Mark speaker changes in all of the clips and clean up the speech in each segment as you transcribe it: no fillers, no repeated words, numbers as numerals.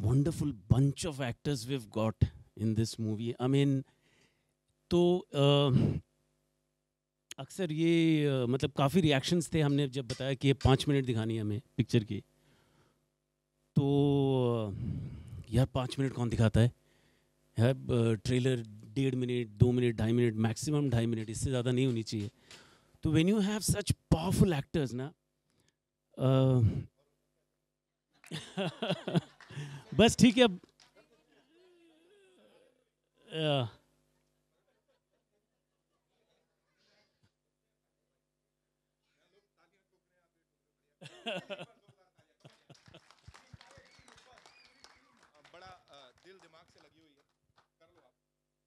Speaker 1: wonderful bunch of actors we've got in this movie. I mean, तो अक्सर ये मतलब काफ़ी रिएक्शंस थे हमने जब बताया कि ये 5 मिनट दिखानी है हमें पिक्चर की, तो यार 5 मिनट कौन दिखाता है यार, trailer 1.5 minute 2 minute 2.5 minute maximum 2.5 minute, इससे ज़्यादा नहीं होनी चाहिए. तो when you have such powerful actors ना, बस ठीक है अब.
Speaker 2: बड़ा दिल दिमाग से लगी हुई है, कर लो आप.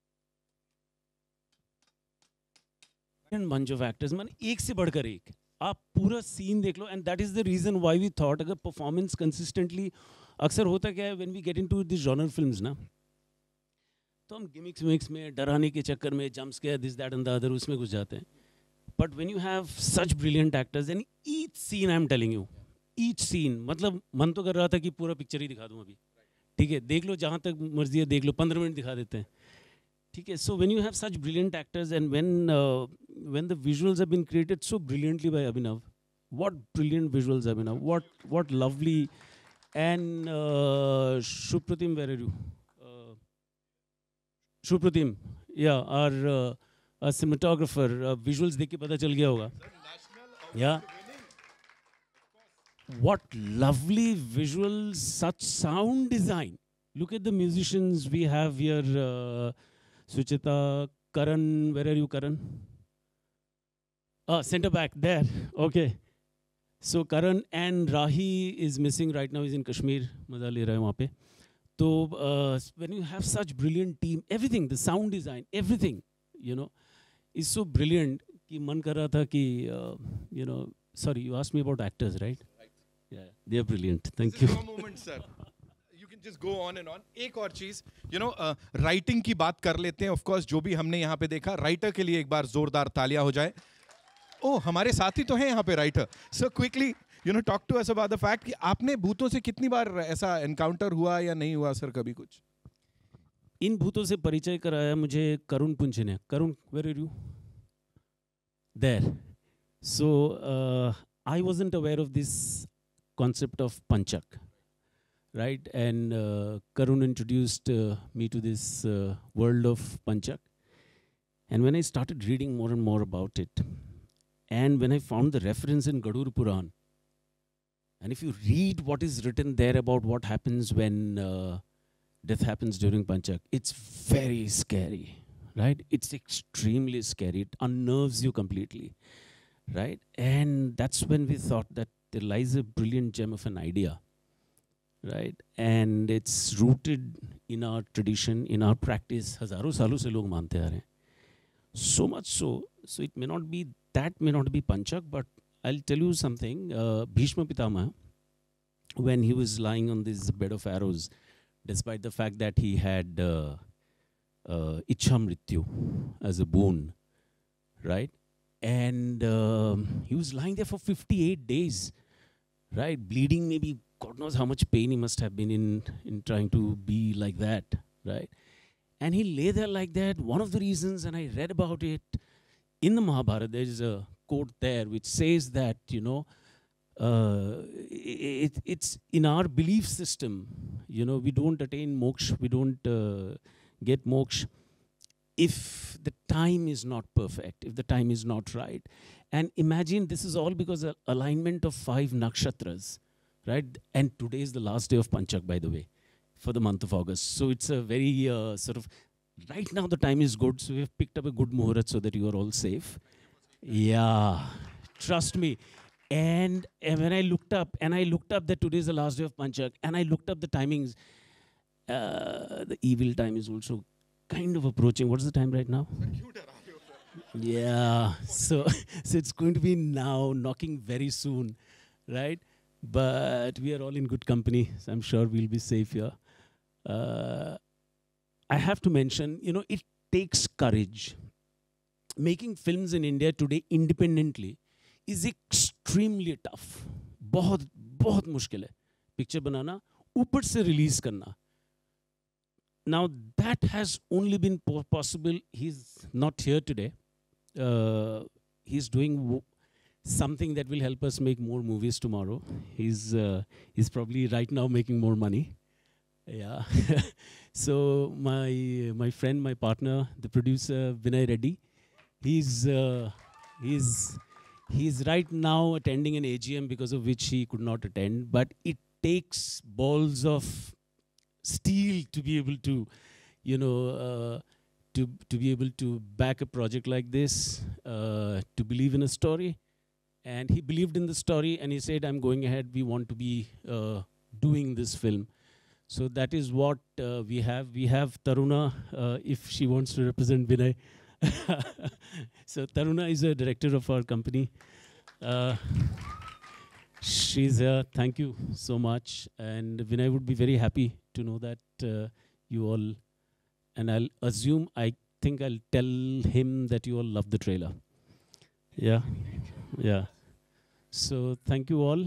Speaker 1: bunch of actors, man, एक से बढ़कर एक, आप पूरा सीन देख लो. And that is the reason why we thought अगर परफॉर्मेंस कंसिस्टेंटली, अक्सर होता क्या है when we get into this genre films ना, तो हम गिमिक्स विमिक्स में, डराने के चक्कर में, jump scare this that and the other, उसमें घुस जाते हैं. But when you have such brilliant actors and each scene, I am telling you, each scene, मतलब मन तो कर रहा था कि पूरा पिक्चर ही दिखा दूं अभी. ठीक है, देख लो जहाँ तक मर्जी है, देख लो, 15 मिनट दिखा देते हैं. ठीक है. So when you have such brilliant actors and when the visuals have been created so brilliantly by Abhinav, what brilliant visuals, Abhinav, what lovely. And Shupratim, where are you? Shupratim, yeah, our cinematographer, visuals देख के पता चल गया होगा. Yeah. What lovely visuals, such sound design. Look at the musicians we have here. Suchita, Karan, where are you, Karan? Center back there. Okay. So Karan and Rahi is missing right now. He's in Kashmir. मजा ले रहा है वहाँ पे. तो when you have such brilliant team, everything, the sound design, everything, you know, is so brilliant कि मन कर रहा था कि you know, sorry, you asked me about actors, right? Yeah, they are brilliant. Thank you.
Speaker 2: This is your moment, sir. You can just go on and on. एक और चीज, you know, writing की बात कर लेते हैं. ऑफ कोर्स जो भी हमने यहाँ पे देखा, राइटर के लिए एक बार जोरदार तालियां हो जाए. ओह, हमारे साथी तो हैं यहाँ पे writer. So quickly, you know, talk to us about the fact कि आपने भूतों से कितनी बार ऐसा एनकाउंटर हुआ या नहीं हुआ सर, कभी कुछ?
Speaker 1: इन भूतों से परिचय कराया मुझे करुण पुंछ ने. Karun, where are you? There. So I wasn't aware of this concept of Panchak, right? And Karun introduced me to this world of Panchak. And when I started reading more and more about it, and when I found the reference in Gadur Puran, and if you read what is written there about what happens when death happens during Panchak, it's very scary, right? It's extremely scary. It unnerves you completely, right? And that's when we thought that there lies a brilliant gem of an idea, right? And it's rooted in our tradition, in our practice. हजारों सालों से लोग मानते आ रहे हैं. So much so it may not be, that may not be Panchak, but I'll tell you something. Bhishma Pitama, when he was lying on this bed of arrows, despite the fact that he had Ichha Mrityu as a boon, right? And he was lying there for 58 days. Right, bleeding, maybe God knows how much pain he must have been in trying to be like that, right? And he lay there like that. One of the reasons, and I read about it in the Mahabharata, there is a quote there which says that, you know, it's in our belief system, you know, we don't attain moksha, we don't get moksha if the time is not perfect, if the time is not right. And imagine this is all because of alignment of 5 nakshatras, right? And today is the last day of Panchak, by the way, for the month of August. So it's a very sort of, right now the time is good, so we have picked up a good muhurat so that you are all safe. Yeah, trust me. And when I looked up that today is the last day of Panchak, and I looked up the timings, the evil time is also kind of approaching. What is the time right now? Yeah, so it's going to be now, knocking very soon, right? But we are all in good company, so I'm sure we'll be safe here. I have to mention, you know, it takes courage. Making films in India today independently is extremely tough. बहुत बहुत मुश्किल है picture बनाना, ऊपर से release करना. Now that has only been possible. He's not here today. He's doing something that will help us make more movies tomorrow. He's probably right now making more money. Yeah. So my friend, my partner, the producer Vinay Reddy, he's he's he's right now attending an AGM because of which he could not attend. But it takes balls of steel to be able to, you know, to be able to back a project like this, to believe in a story. And he believed in the story, and he said, "I'm going ahead. We want to be doing this film." So that is what we have. We have Taruna, if she wants to represent Vinay. So Taruna is a director of our company. She's here. Thank you so much. And Vinay would be very happy to know that you all, and I think I'll tell him that you all love the trailer. Yeah. Yeah. So thank you all.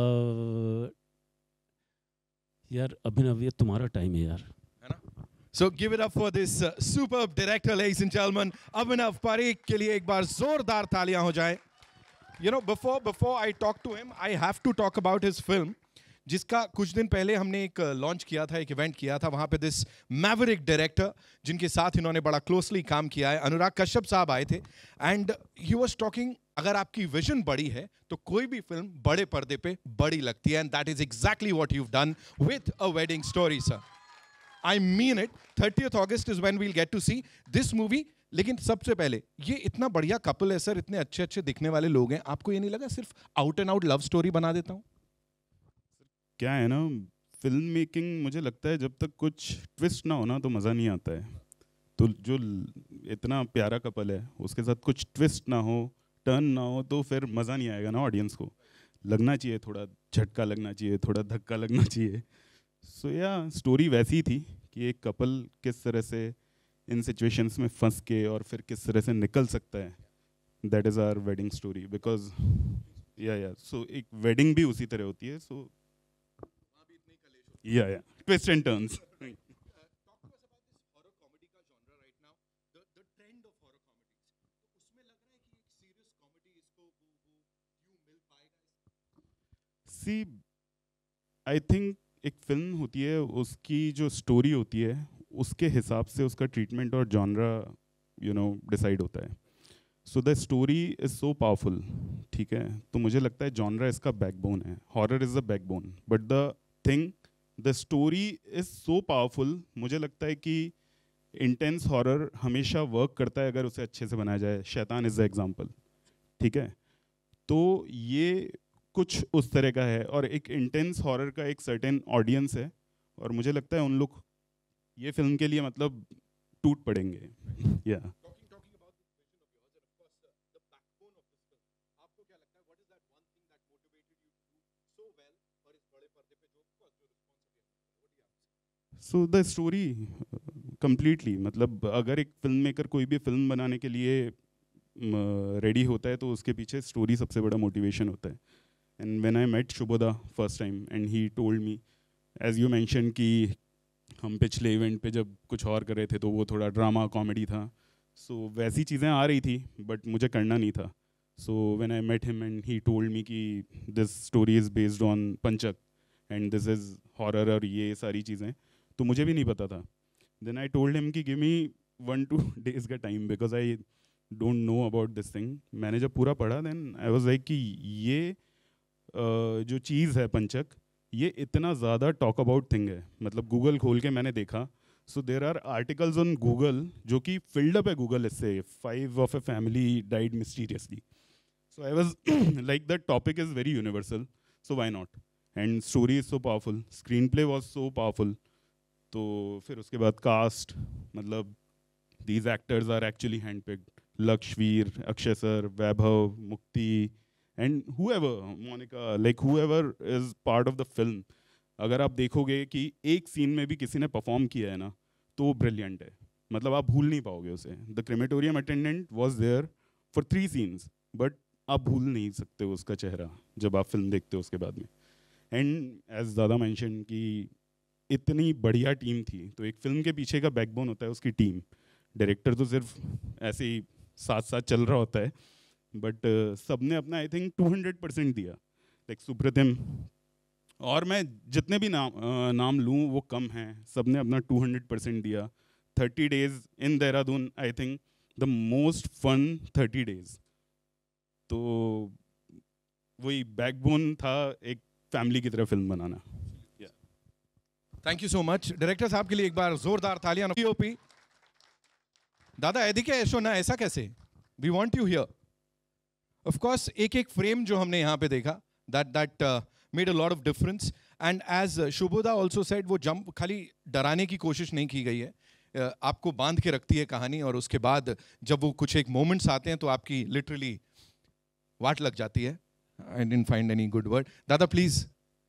Speaker 1: यार अभिनव ये तुम्हारा time है यार.
Speaker 2: So give it up for this superb director, ladies and gentlemen. Abhinav Parikh के लिए एक बार जोरदार तालियां हो जाए. You know, before I talk to him, I have to talk about his film, जिसका कुछ दिन पहले हमने एक लॉन्च किया था, एक इवेंट किया था. वहां पे दिस मैवरिक डायरेक्टर जिनके साथ इन्होंने बड़ा क्लोजली काम किया है, अनुराग कश्यप साहब आए थे. एंड ही वाज टॉकिंग, अगर आपकी विजन बड़ी है तो कोई भी फिल्म बड़े पर्दे पे बड़ी लगती है. And that is exactly what you have done with a wedding story, sir. I mean it. 30th August is when we will get to see this movie. लेकिन सबसे पहले, ये इतना बढ़िया कपल है सर, इतने अच्छे अच्छे दिखने वाले लोग हैं, आपको ये नहीं लगा सिर्फ out and out love story बना देता हूं?
Speaker 3: क्या है ना, फिल्म मेकिंग मुझे लगता है जब तक कुछ ट्विस्ट ना हो ना तो मज़ा नहीं आता है. तो जो इतना प्यारा कपल है उसके साथ कुछ ट्विस्ट ना हो, टर्न ना हो, तो फिर मज़ा नहीं आएगा ना. ऑडियंस को लगना चाहिए, थोड़ा झटका लगना चाहिए, थोड़ा धक्का लगना चाहिए. सो या स्टोरी वैसी थी कि एक कपल किस तरह से इन सिचुएशंस में फंस के और फिर किस तरह से निकल सकता है. That is our wedding story. Because yeah so एक वेडिंग भी उसी तरह होती है. So yeah twists and turns. See, I think एक फिल्म होती है, उसकी जो स्टोरी होती है उसके हिसाब से उसका ट्रीटमेंट और जॉनरा डिसाइड होता है. So the story is so powerful. ठीक है, तो मुझे लगता है जॉनरा इसका बैकबोन है. Horror is the backbone, but the thing, the story is so powerful. मुझे लगता है कि इंटेंस हॉरर हमेशा वर्क करता है अगर उसे अच्छे से बनाया जाए. शैतान इज़ द एग्जाम्पल. ठीक है, तो ये कुछ उस तरह का है. और एक इंटेंस हॉरर का एक सर्टेन ऑडियंस है, और मुझे लगता है उन लोग ये फिल्म के लिए मतलब टूट पड़ेंगे. या सो द स्टोरी कंप्लीटली, मतलब अगर एक फिल्म मेकर कोई भी फिल्म बनाने के लिए रेडी होता है तो उसके पीछे स्टोरी सबसे बड़ा मोटिवेशन होता है. And when I met Shubhoda first time and he told me, as you mention कि हम पिछले इवेंट पे जब कुछ और कर रहे थे तो वो थोड़ा ड्रामा कॉमेडी था. सो वैसी चीज़ें आ रही थी बट मुझे करना नहीं था. So when I met him and he told me कि this story is based on Panchak and this is horror और ये सारी चीज़ें, तो मुझे भी नहीं पता था. देन आई टोल्ड हिम कि गिव मी 1-2 days का time because I don't know about this thing. मैंने जब पूरा पढ़ा देन आई वाज लाइक कि ये जो चीज़ है पंचक, ये इतना ज़्यादा टॉक अबाउट थिंग है. मतलब गूगल खोल के मैंने देखा, so there are articles on Google जो कि फिल्ड अप है गूगल इससे. 5 of a family died mysteriously. So I was like, the topic is very universal, so why not? And story is so powerful, screenplay was so powerful. तो फिर उसके बाद cast, मतलब these actors are actually handpicked. Lakshveer, Akshay sir, Vaibhav, Mukti, and whoever, Monica, like whoever is part of the film. अगर आप देखोगे कि एक सीन में भी किसी ने परफॉर्म किया है ना तो वो ब्रिलियंट है. मतलब आप भूल नहीं पाओगे उसे. The crematorium attendant was there for 3 scenes, but आप भूल नहीं सकते उसका चेहरा जब आप फिल्म देखते हो उसके बाद में. एंड एज दादा मेंशन कि इतनी बढ़िया टीम थी, तो एक फिल्म के पीछे का बैकबोन होता है उसकी टीम। डायरेक्टर तो सिर्फ ऐसे ही साथ साथ चल रहा होता है, बट सबने अपना आई थिंक 200% दिया। लाइक सुप्रतिम और मैं जितने भी नाम लूँ वो कम हैं, सबने अपना 200% दिया। 30 days in Dehradun, I think the most fun 30 days। तो वही बैकबोन था एक फैमिली की तरह फिल्म बनाना।
Speaker 2: Thank you so much director साहब के लिए एक बार जोरदार तालियां। पीओपी दादा एदिके ऐशो ना ऐसा कैसे, we want you here. Of course एक एक फ्रेम जो हमने यहाँ पे देखा that made a lot of difference, and as Shubhoda also said वो जंप खाली डराने की कोशिश नहीं की गई है, आपको बांध के रखती है कहानी, और उसके बाद जब वो कुछ एक मोमेंट्स आते हैं तो आपकी लिटरली वाट लग जाती है। I didn't find any good word. दादा please.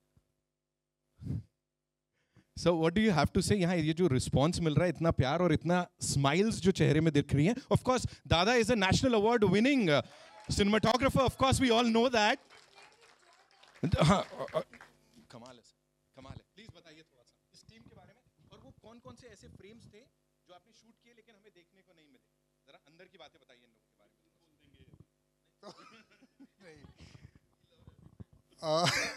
Speaker 2: So what do you have to say, यहाँ ये जो रिस्पॉन्स मिल रहा है, इतना प्यार और इतना स्माइल्स जो चेहरे में दिख रही हैं। ऑफ कोर्स दादा is a national award winning cinematographer, of course we all know that. कमाल है, कमाल है। प्लीज बताइए थोड़ा सा इस टीम के बारे में, और वो कौन कौन से ऐसे फ्रेम्स थे जो आपने शूट किए लेकिन हमें देखने को नहीं मिले। जरा अंदर की बातें बताइए इन लोगों के बारे में।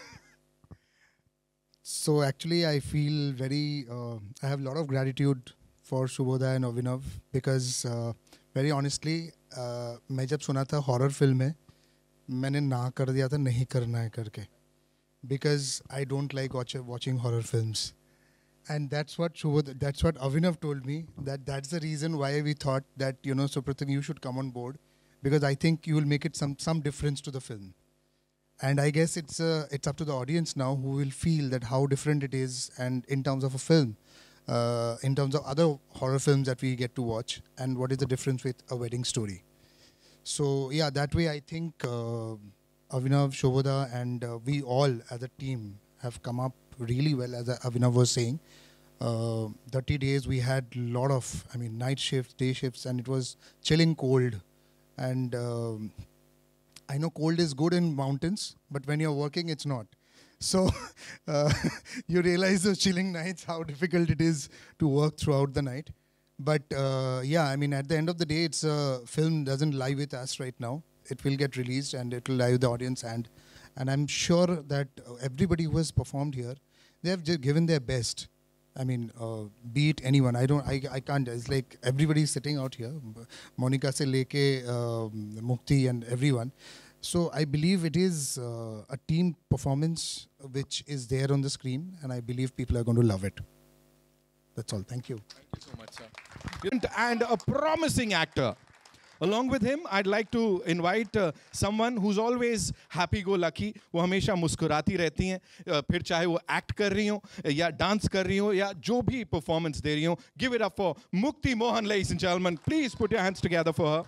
Speaker 4: So actually, I feel very. I have a lot of gratitude for Shubhoda and Avinav because, very honestly, मैं जब सुना था horror film है, मैंने ना कर दिया था नहीं करना है करके, because I don't like watching horror films, and that's what Avinav told me, that's the reason why we thought that Supratim, you should come on board, because I think you will make it some difference to the film. And I guess it's up to the audience now who will feel that how different it is, and in terms of a film, in terms of other horror films that we get to watch, and what is the difference with a wedding story. So yeah, that way I think Avinav, Shobhoda, and we all as a team have come up really well, as Avinav was saying. 30 days we had a lot of, night shifts, day shifts, and it was chilling cold. And I know cold is good in mountains, but when you're working, it's not. So you realize those chilling nights, how difficult it is to work throughout the night. But yeah, at the end of the day, it's a film doesn't lie with us right now. It will get released and it will lie with the audience. And I'm sure that everybody who has performed here, they have given their best. Beat anyone. I can't. It's like everybody sitting out here, Monica se leke Mukti and everyone. So I believe it is a team performance which is there on the screen, and I believe people are going to love it. That's all. Thank you.
Speaker 2: Thank you so much, sir. And a promising actor. Along with him, I'd like to invite someone who's always happy-go-lucky. वो हमेशा मुस्कुराती रहती हैं, फिर चाहे वो act कर रही हो या डांस कर रही हो या जो भी परफॉर्मेंस दे रही हो. Give it up for Mukti Mohan, ladies and gentlemen. Please put your hands together for her.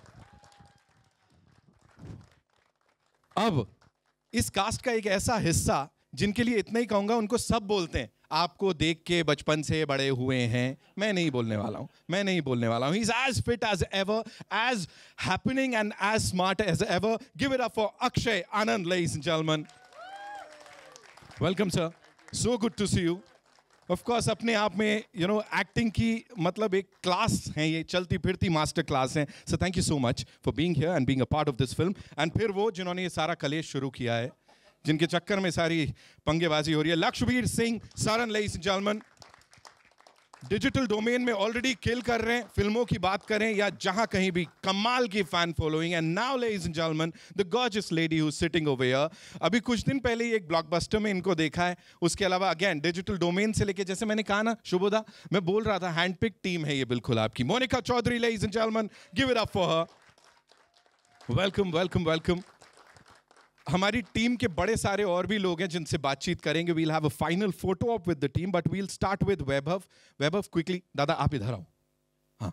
Speaker 2: अब इस कास्ट का एक ऐसा हिस्सा जिनके लिए इतना ही कहूँगा, उनको सब बोलते हैं आपको देख के बचपन से बड़े हुए हैं. मैं नहीं बोलने वाला हूँ. He's as fit as ever, as happening and as smart as ever. Give it up for Akshay Anand, ladies and gentlemen. Welcome, sir. So good to see you. Of course, अपने आप में एक्टिंग की मतलब एक class है, ये चलती फिरती मास्टर क्लास है. So thank you so much for being here and being a part of this film. And फिर वो जिन्होंने ये सारा कलेश शुरू किया है, जिनके चक्कर में सारी पंगेबाजी हो रही है, Lakshyavir Singh Saran, ladies and gentlemen. Digital domain में ऑलरेडी किल कर रहे हैं, फिल्मों की बात करें या जहां कहीं भी कमाल की fan following. And now ladies and gentleman, the gorgeous lady who sitting over here. अभी कुछ दिन पहले ही एक ब्लॉकबस्टर में इनको देखा है. उसके अलावा अगेन डिजिटल डोमेन से लेके, जैसे मैंने कहा ना शुभोदा, मैं बोल रहा था हैंडपिक टीम है ये बिल्कुल आपकी. Monica Chaudhary, ladies and gentleman, give it up for her. Welcome welcome welcome. हमारी टीम के बड़े सारे और भी लोग हैं जिनसे बातचीत करेंगे. We'll have a final photo op with the team, but we'll start with Vaibhav. Vaibhav, quickly. दादा आप इधर आओ. हाँ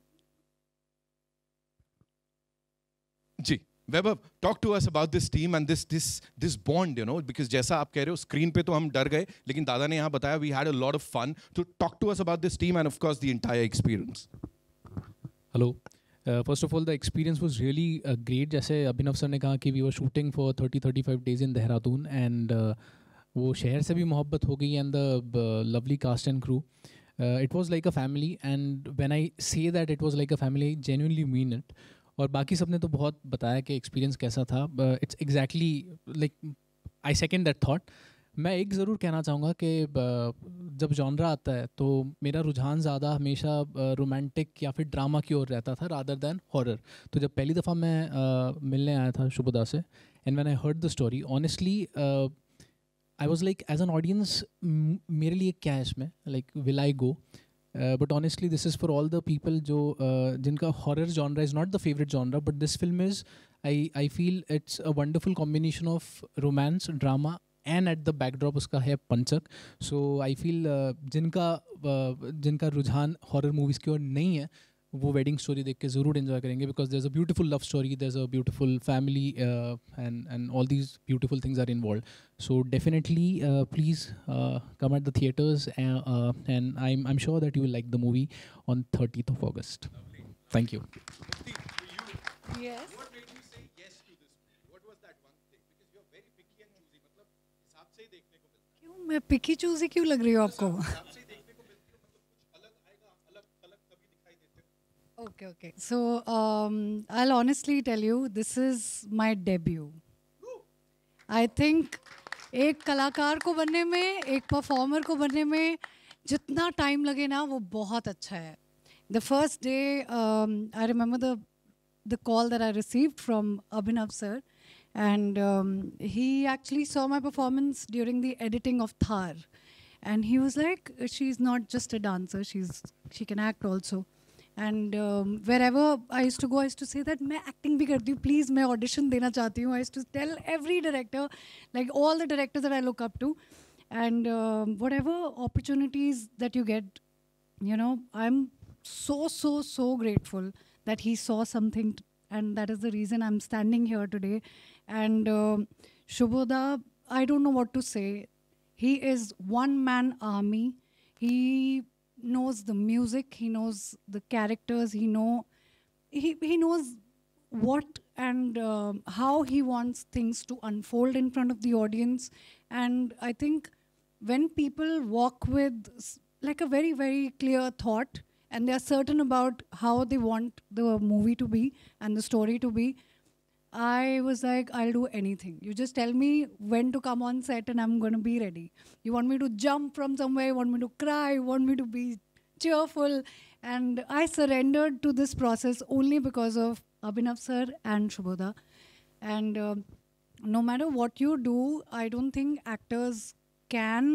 Speaker 2: जी, Vaibhav, talk to us about this team and this bond, because जैसा आप कह रहे हो स्क्रीन पे तो हम डर गए, लेकिन दादा ने यहाँ बताया we had a lot of fun. तो talk to us about this team and of course the entire experience.
Speaker 5: Hello. First of all, the experience was really great. जैसे अभिनव सर ने कहा कि we were shooting for 30-35 days in Dehradun, and वो शहर से भी मोहब्बत हो गई and the lovely cast and crew. It was like a family, and when I say that it was like a family, I genuinely mean it. और बाकी सब ने तो बहुत बताया कि एक्सपीरियंस कैसा था. It's exactly like I second that thought. मैं एक ज़रूर कहना चाहूँगा कि जब जॉनरा आता है तो मेरा रुझान ज़्यादा हमेशा रोमांटिक या फिर ड्रामा की ओर रहता था रादर दैन हॉरर. तो जब पहली दफ़ा मैं मिलने आया था शुभदा से, and when I heard the story, honestly I was like as an audience मेरे लिए क्या है इसमें, like will I go. But honestly this is for all the people जो जिनका horror genre is not the favourite genre, but this film is I feel it's a wonderful combination of romance, drama, and at the backdrop उसका है पंचक. सो I feel जिनका रुझान horror movies की ओर नहीं है वो वेडिंग स्टोरी देख के ज़रूर एंजॉय करेंगे, because there is a beautiful love story, there is a beautiful family, and all these beautiful things are involve. So definitely please come at the theatres, and I'm sure that you will like the movie on 30th of August. Thank you.
Speaker 6: Yes.
Speaker 2: What made you say yes to this movie? What was that one thing? Because you're very picky and choosy. मतलब हिसाब से ही देखने को मिलता है.
Speaker 6: क्यों मैं पिकी choosy क्यों लग रही हूँ आपको?
Speaker 2: हिसाब से ही देखने को मिलती है. मतलब कुछ अलग आएगा, अलग अलग कभी दिखाई देते हो.
Speaker 6: Okay. So I'll honestly tell you, this is my debut. I think एक कलाकार को बनने में, एक परफॉर्मर को बनने में जितना टाइम लगे ना वो बहुत अच्छा है. The first day, I remember the call that I received from Abhinav sir, and he actually saw my performance during the editing of Thar, and he was like, she's not just a dancer, she can act also. And wherever I used to go, I used to say that मैं acting भी करती हूँ, please मैं audition देना चाहती हूँ. I used to tell every director, like all the directors that I look up to, and whatever opportunities that you get, you know, I'm so grateful that he saw something, and that is the reason I'm standing here today. And Shubhoda, I don't know what to say. He is one-man army. He knows the music, he knows the characters, he knows what and how he wants things to unfold in front of the audience. And I think when people walk with like a very clear thought, and they are certain about how they want the movie to be and the story to be, I was like, I'll do anything. You just tell me when to come on set and I'm going to be ready. You want me to jump from somewhere, you want me to cry, you want me to be cheerful. And I surrendered to this process only because of Abhinav sir and Shubhoda. And no matter what you do, I don't think actors can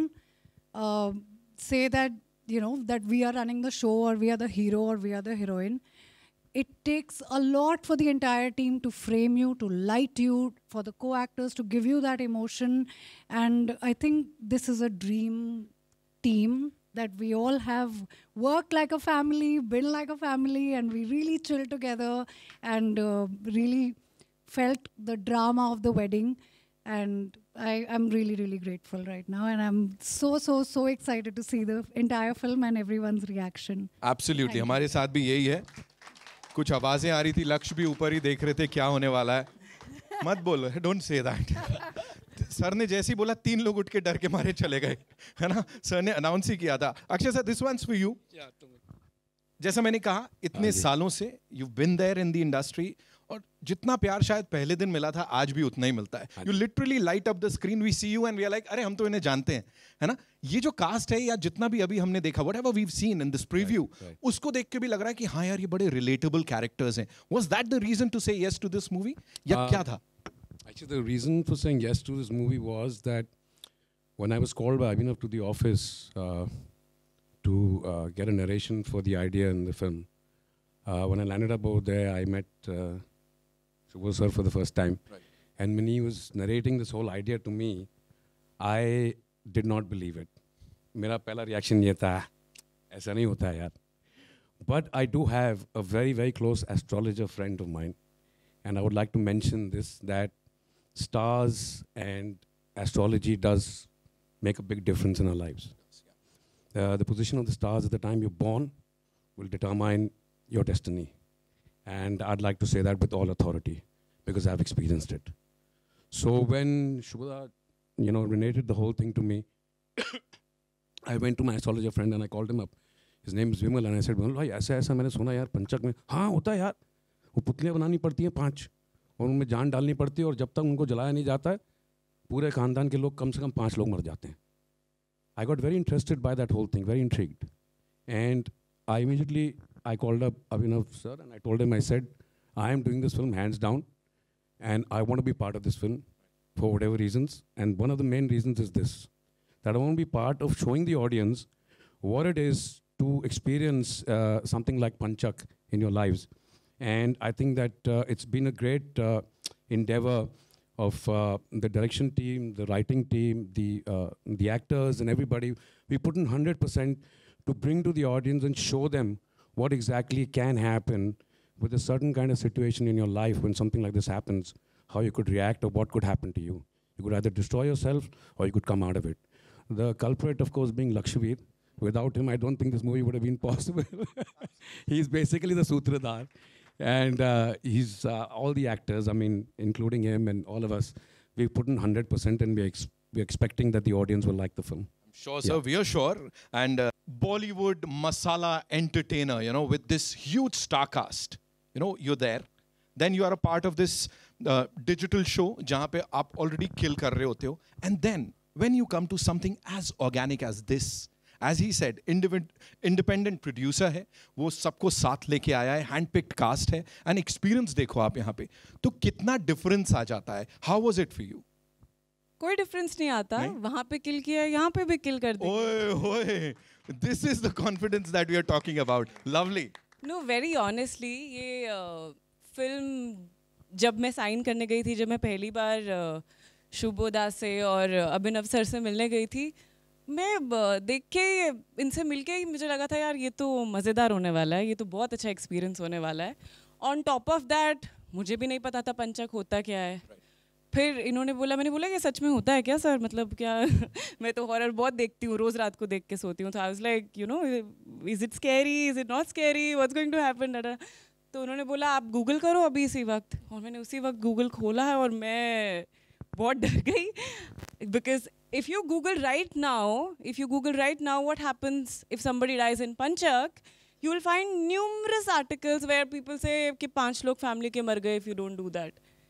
Speaker 6: say that, you know, that we are running the show or we are the hero or we are the heroine. It takes a lot for the entire team to frame you, to light you, for the co-actors to give you that emotion. And I think this is a dream team that we all have worked like a family, been like a family, and we really chilled together and really felt the drama of the wedding. And I'm really grateful right now, and I'm so excited to see the entire film and everyone's reaction.
Speaker 2: Absolutely. हमारे साथ भी यही है. कुछ आवाजें आ रही थी, लक्ष्य भी ऊपर ही देख रहे थे क्या होने वाला है. मत बोलो, डोंट से दैट. सर ने जैसे ही बोला 3 लोग उठ के डर के मारे चले गए, है ना. सर ने अनाउंस ही किया था. Akshay sir, this one's for you. जैसा मैंने कहा, इतने सालों से you been there in the industry, और जितना प्यार शायद पहले दिन मिला था आज भी उतना ही मिलता है. You literally light up the screen, we see you and we are like, अरे हम तो इन्हें जानते हैं, है ना. ये जो कास्ट है या जितना भी अभी हमने देखा, whatever we have seen in this preview, उसको देख के भी लग रहा है कि हाँ यार ये बड़े रिलेटेबल कैरेक्टर्स हैं. Was that the reason to say yes to this movie, या क्या था?
Speaker 7: Actually, the reason for saying yes to this movie was that when I was called by Abhinav to the office to get a narration for the idea in the film, when I landed up over there, I met Shubho sir for the first time. Right. And when he was narrating this whole idea to me, I did not believe it. मेरा पहला reaction ये था, ऐसा नहीं होता है यार. But I do have a very close astrologer friend of mine, and I would like to mention this, that stars and astrology does make a big difference in our lives. The position of the stars at the time you're born will determine your destiny. And I'd like to say that with all authority, because I've experienced it. So when Shubhoda, related the whole thing to me, I went to my astrologer friend and I called him up. His name is Vimal and I said, Vimal, भाई ऐसा ऐसा मैंने सुना यार पंचक में. हाँ होता है यार. वो पुतलियाँ बनानी पड़ती हैं 5 और उनमें जान डालनी पड़ती है और जब तक उनको जलाया नहीं जाता है पूरे खानदान के लोग कम से कम 5 लोग मर जाते हैं. I got very interested by that whole thing, very intrigued. And I immediately, I called up Abhinav sir and I told him, I said, I am doing this film hands down and I want to be part of this film for whatever reasons. And one of the main reasons is this, that I want to be part of showing the audience what it is to experience something like Panchak in your lives. And I think that it's been a great endeavor of the direction team, the writing team, the actors and everybody. We put in 100% to bring to the audience and show them what exactly can happen with a certain kind of situation in your life when something like this happens, how you could react or what could happen to you. You could either destroy yourself or you could come out of it. The culprit, of course, being Lakshveer. Without him, I don't think this movie would have been possible. He's basically the Sutradhar. And he's all the actors, I mean, including him and all of us, we put in 100% and we're expecting that the audience will like the film.
Speaker 2: Sure, sir, we are sure. And Bollywood masala entertainer, with this huge star cast, you're there. Then you are a part of this digital show, जहाँ पे आप already kill कर रहे होते हो. And then when you come to something as organic as this, as he said, independent producer है, वो सबको साथ लेके आया है, hand-picked cast है, and experience देखो आप यहाँ पे, तो कितना difference आ जाता है? How was it for you?
Speaker 8: कोई difference नहीं आता, वहाँ पे kill किया, यहाँ पे भी kill कर देंगे.
Speaker 2: ओए, this is the confidence that we are talking about. Lovely.
Speaker 8: No, very honestly, ये film जब मैं sign करने गई थी, जब मैं पहली बार शुभोदा से और अभिनव सर से मिलने गई थी, मैं देख के इनसे मिल के ही मुझे लगा था यार ये तो मज़ेदार होने वाला है, ये तो बहुत अच्छा एक्सपीरियंस होने वाला है. ऑन टॉप ऑफ दैट मुझे भी नहीं पता था पंचक होता क्या है. फिर इन्होंने बोला, मैंने बोला कि सच में होता है क्या सर, मतलब क्या मैं तो हॉरर बहुत देखती हूँ, रोज़ रात को देख के सोती हूँ. तो I was like is it scary, is it not scary, what's going to happen. तो उन्होंने बोला आप गूगल करो अभी इसी वक्त, और मैंने उसी वक्त गूगल खोला है और मैं बहुत डर गई. Because if you Google right now what happens if somebody dies in Panchak, you will find numerous articles where people say कि 5 लोग family के मर गए if you don't do that.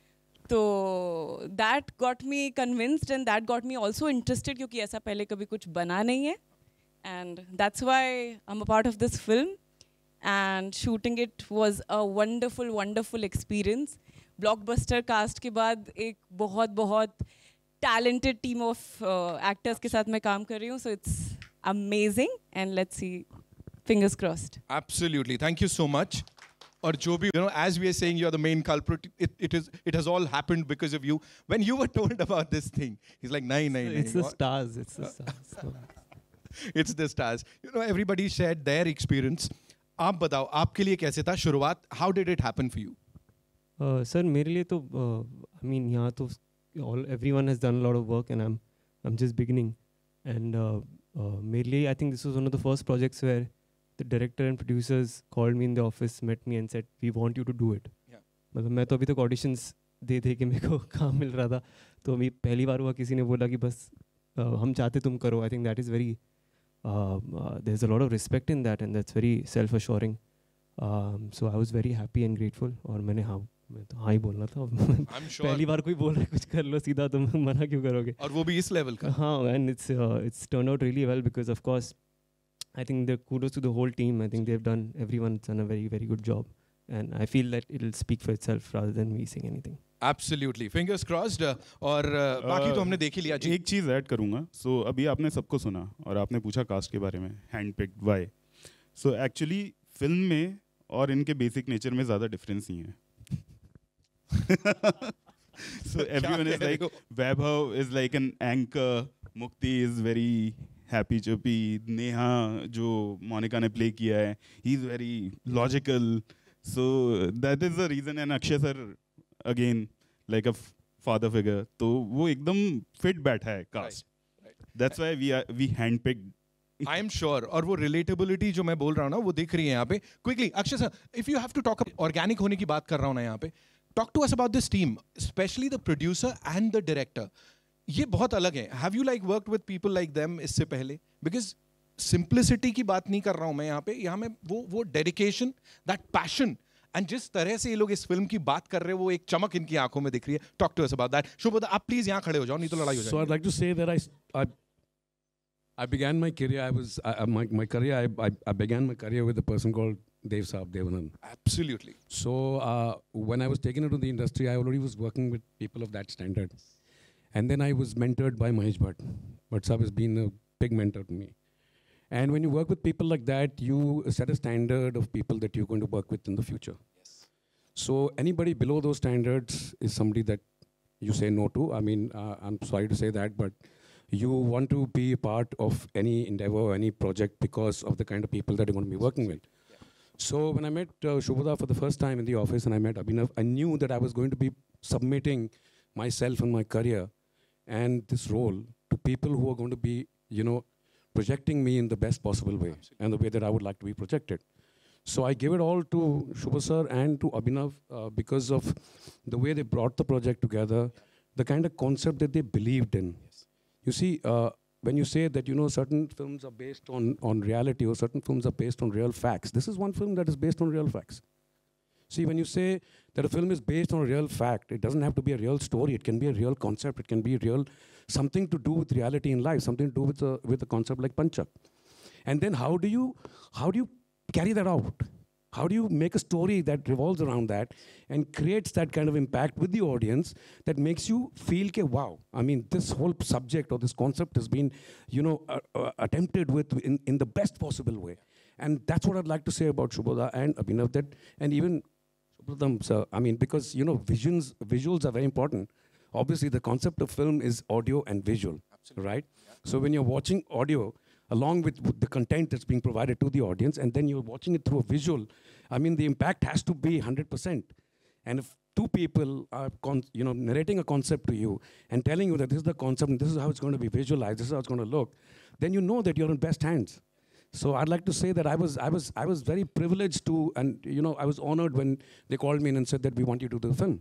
Speaker 8: So that got me convinced and that got me also interested क्योंकि ऐसा पहले कभी कुछ बना नहीं है. And that's why I'm a part of this film. And shooting it was a wonderful, wonderful experience. Blockbuster cast के बाद एक बहुत talented team of actors के साथ मैं काम कर रही हूँ, so it's amazing and let's see, fingers crossed.
Speaker 2: Absolutely, thank you so much. और जो भी, as we are saying, you are the main culprit. It has all happened because of you. When you were told about this thing, he's like, nahin.
Speaker 1: It's the stars. It's the stars.
Speaker 2: It's the stars. Everybody shared their experience. आप बताओ, आपके लिए कैसे था शुरुआत? How did it happen for you?
Speaker 9: Sir मेरे लिए तो I mean यहाँ तो everyone has done a lot of work and I'm just beginning. And मेरे लिए I think this was one of the first projects where the director and producers called me in the office, met me and said, we want you to do it. मतलब मैं तो अभी तक auditions दे के मेरे को काम मिल रहा था, तो अभी पहली बार हुआ किसी ने बोला कि बस हम चाहते तुम करो. I think that is very there's a lot of respect in that and that's very self-assuring. So I was very happy and grateful. और मैं तो हाँ ही बोलना था.
Speaker 2: sure.
Speaker 9: पहली बार कोई बोल रहा है कुछ कर लो सीधा, तुम मना क्यों करोगे?
Speaker 2: और वो भी इस लेवल का.
Speaker 9: हाँ, and it's turned out really well because of course I think the kudos to the whole team. I think everyone's done a very, very good job. And I feel that it'll speak for itself rather than me saying anything.
Speaker 2: Absolutely. Fingers crossed. और बाकी तो हमने देख ही लिया.
Speaker 3: एक चीज़ add करूँगा. So अभी आपने सबको सुना और आपने पूछा कास्ट के बारे में, handpicked why. So actually film में और इनके बेसिक नेचर में ज़्यादा डिफरेंस नहीं है. So everyone is like, Vaibhav is like an anchor, Mukti is very happy chuppy, Neha जो मोनिका ने play किया है, he is very logical. So that is the reason. And Akshay sir again like a father figure, तो वो एकदम fit बैठा है cast. That's why we handpicked.
Speaker 2: I am sure. और वो relatability जो मैं बोल रहा हूँ ना, वो दिख रही है यहाँ पे. Quickly, Akshay sir, if you have to talk about organic होने की बात कर रहा हूँ ना यहाँ पे, talk to us about this team, especially the producer and the director. ये बहुत अलग है. Have you like worked with people like them इससे पहले? Because simplicity की बात नहीं कर रहा हूँ मैं यहाँ मैं वो dedication, that passion, and जिस तरह से ये लोग इस फिल्म की बात कर रहे हैं वो एक चमक इनकी आंखों में दिख रही है. Talk to us about that. शुभोदा, आप प्लीज यहाँ खड़े हो जाओ, नहीं तो लड़ाई हो जाएगी.
Speaker 7: So I'd like to say that I began my career. My career. I began my career with a person called Dev Saab Devanand.
Speaker 2: Absolutely.
Speaker 7: So when I was taken into the industry, I already was working with people of that standard, and then I was mentored by Mahesh Bhatt. Bhatt Saab has been a big mentor to me. And when you work with people like that, you set a standard of people that you're going to work with in the future.
Speaker 2: Yes.
Speaker 7: So anybody below those standards is somebody that you say no to. I mean, I'm sorry to say that, but you want to be a part of any endeavor or any project because of the kind of people that you're going to be working with.
Speaker 2: Yeah.
Speaker 7: So when I met Shubhoda for the first time in the office and I met Abhinav, I knew that I was going to be submitting myself and my career and this role to people who are going to be, projecting me in the best possible way.
Speaker 2: Absolutely.
Speaker 7: And the way that I would like to be projected. So I give it all to Shubha sir and to Abhinav because of the way they brought the project together, the kind of concept that they believed in.
Speaker 2: Yes.
Speaker 7: You see, when you say that, certain films are based on reality or certain films are based on real facts, this is one film that is based on real facts. See, when you say that a film is based on a real fact, it doesn't have to be a real story. It can be a real concept. It can be real, something to do with reality in life, something to do with a concept like Panchak. And then how do you carry that out? How do you make a story that revolves around that and creates that kind of impact with the audience that makes you feel, wow, I mean, this whole subject or this concept has been, attempted with in the best possible way. And that's what I'd like to say about Shubhoda and Abhinav, and even Shubhodam, sir, I mean, because, visuals are very important. Obviously, the concept of film is audio and visual,
Speaker 2: Absolutely.
Speaker 7: right? Yeah. So when you're watching audio, along with the content that's being provided to the audience, and then you're watching it through a visual, I mean, the impact has to be 100%. And if two people are, narrating a concept to you and telling you that this is the concept and this is how it's going to be visualized, this is how it's going to look, then you know that you're in best hands. So I'd like to say that I was very privileged to, and I was honored when they called me in and said that we want you to do the film.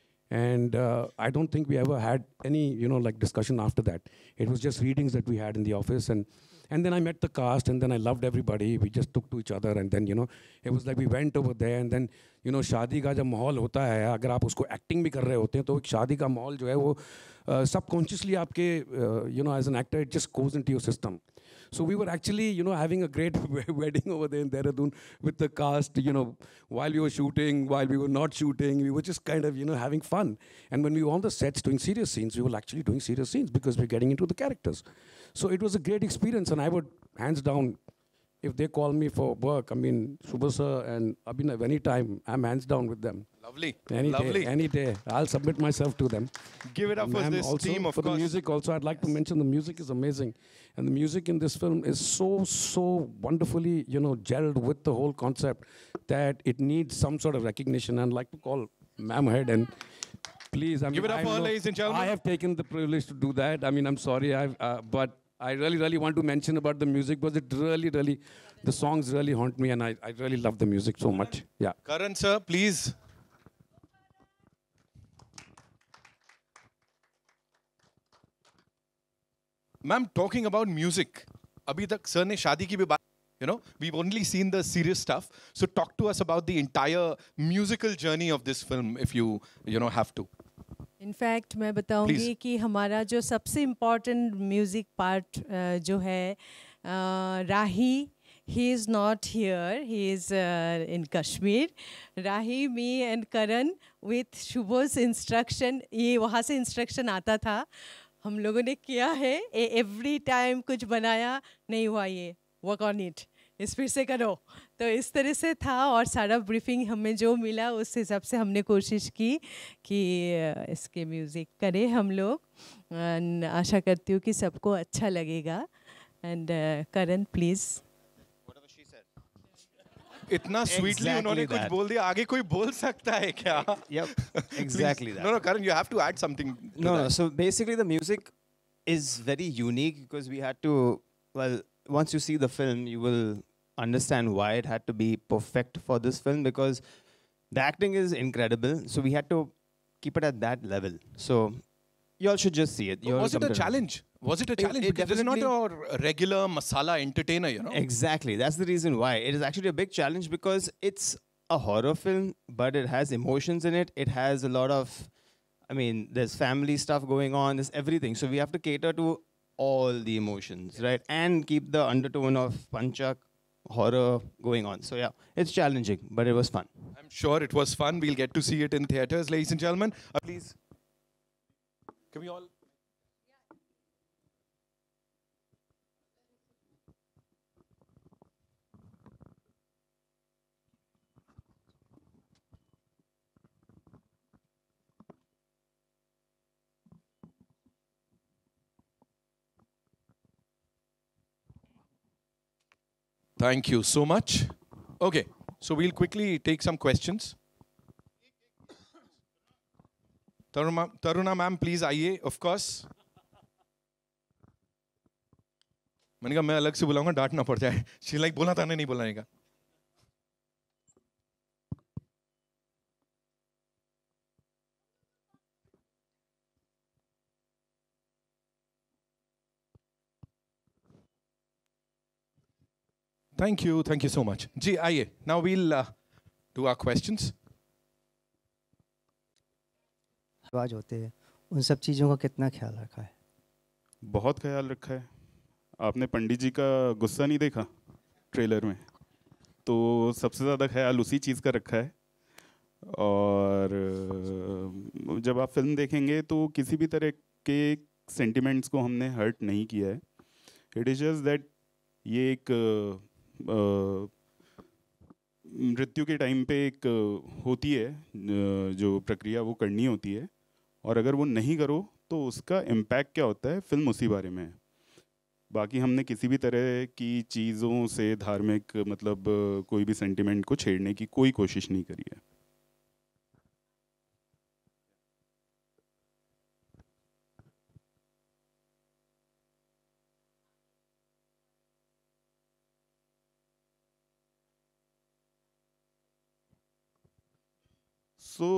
Speaker 7: And I don't think we ever had any, discussion after that. It was just readings that we had in the office, and then I met the cast, and then I loved everybody. We just took to each other, and then, it was like we went over there, and then, शादी का जब माहौल होता है, अगर आप उसको acting भी कर रहे होते हैं, तो एक शादी का माहौल जो है वो subconsciously आपके, as an actor, it just goes into your system. So we were actually, having a great wedding over there in Dehradun with the cast, while we were shooting, while we were not shooting, we were just kind of, having fun. And when we were on the sets doing serious scenes, we were actually doing serious scenes because we're getting into the characters. So it was a great experience, and I would, hands down, if they call me for work, I mean, Shubha sir and Abhinav, anytime, I'm hands down with them.
Speaker 2: Lovely.
Speaker 7: Any day. I'll submit myself to them.
Speaker 2: Give it up for this
Speaker 7: also,
Speaker 2: team, of
Speaker 7: for
Speaker 2: course.
Speaker 7: the music also, I'd like to mention the music is amazing. And the music in this film is so wonderfully, gelled with the whole concept that it needs some sort of recognition. And I'd like to call ma'am ahead and please,
Speaker 2: Give it up for her, ladies and gentlemen.
Speaker 7: I have taken the privilege to do that. I mean, I'm sorry, but I really want to mention about the music because it really, the songs really haunt me, and I really love the music so much. Yeah.
Speaker 2: Karan sir, please. Ma'am, talking about music, abhi tak sir ne shaadi ki bhi baat, we've only seen the serious stuff. So talk to us about the entire musical journey of this film, if you have to.
Speaker 10: In fact मैं बताऊंगी कि हमारा जो सबसे important music part जो है Rahi he is not here he is in Kashmir Rahi me and Karan with Shubho's instruction ये वहाँ से इंस्ट्रक्शन आता था हम लोगों ने किया है एवरी टाइम कुछ बनाया नहीं हुआ ये वर्क ऑन इट इस फिर से करो तो इस तरह से था और सारा ब्रीफिंग हमें जो मिला उस हिसाब से हमने कोशिश की कि इसके म्यूज़िक करें हम लोग आशा करती हूँ कि सबको अच्छा लगेगा एंड करण प्लीज़
Speaker 2: इतना स्वीटली उन्होंने कुछ बोल दिया आगे कोई बोल सकता है क्या
Speaker 11: exactly that
Speaker 2: no Karan you have to add something
Speaker 11: no so basically the music is very unique because we had to once you see the film you will understand why it had to be perfect for this film because the acting is incredible so we had to keep it at that level so You all should just see it. You all
Speaker 2: Was it
Speaker 11: come
Speaker 2: a
Speaker 11: to-
Speaker 2: challenge? Was it a challenge?
Speaker 11: it
Speaker 2: Because this is not a regular masala entertainer, you know.
Speaker 11: Exactly. That's the reason why. It is actually a big challenge because it's a horror film, but it has emotions in it. It has a lot of, I mean, there's family stuff going on, there's everything. So we have to cater to all the emotions, right? And keep the undertone of Panchak horror going on. So yeah, it's challenging, but it was fun.
Speaker 2: I'm sure it was fun. We'll get to see it in theaters, ladies and gentlemen. Please, can we all? Thank you so much. Okay, so we'll quickly take some questions. Taruna ma'am, please आइए, of course. मैंने कहा मैं अलग से बुलाऊंगा, डांट ना पड़ जाए. She like बोला था नहीं बोलने का. Thank you so much. जी आइए. Now we'll do our questions.
Speaker 12: आवाज होते हैं, उन सब चीज़ों का कितना ख्याल रखा है?
Speaker 3: बहुत ख्याल रखा है. आपने पंडित जी का गुस्सा नहीं देखा ट्रेलर में, तो सबसे ज़्यादा ख्याल उसी चीज़ का रखा है. और जब आप फिल्म देखेंगे तो किसी भी तरह के सेंटिमेंट्स को हमने हर्ट नहीं किया है. इट इज़ जस्ट दैट ये एक मृत्यु के टाइम पे एक होती है जो प्रक्रिया वो करनी होती है, और अगर वो नहीं करो तो उसका इम्पैक्ट क्या होता है, फिल्म उसी बारे में है. बाकी हमने किसी भी तरह की चीज़ों से धार्मिक मतलब कोई भी सेंटिमेंट को छेड़ने की कोई कोशिश नहीं करी है. सो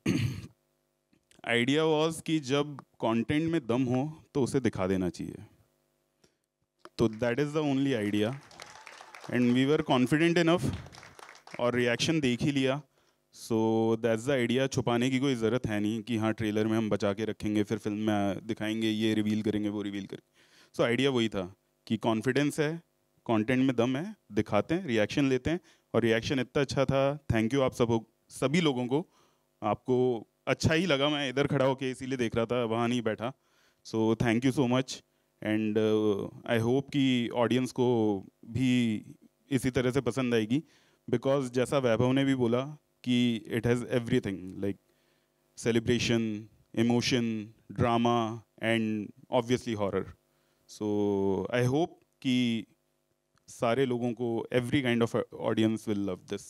Speaker 3: आइडिया वॉज कि जब कंटेंट में दम हो तो उसे दिखा देना चाहिए. तो that is the only idea, and we were confident enough, और रिएक्शन देख ही लिया. So that's the idea. छुपाने की कोई ज़रूरत है नहीं कि हाँ ट्रेलर में हम बचा के रखेंगे, फिर फिल्म में दिखाएंगे, ये रिवील करेंगे, वो रिवील करेंगे. सो आइडिया वही था कि कॉन्फिडेंस है, कंटेंट में दम है, दिखाते हैं, रिएक्शन लेते हैं. और रिएक्शन इतना अच्छा था. थैंक यू आप सभी लोगों को. आपको अच्छा ही लगा. मैं इधर खड़ा होके इसीलिए देख रहा था, वहाँ नहीं बैठा. So thank you so much, and I hope कि ऑडियंस को भी इसी तरह से पसंद आएगी. बिकॉज जैसा वैभव ने भी बोला कि it has everything, like celebration, emotion, drama and obviously horror. So I hope कि सारे लोगों को, every kind of audience will love this.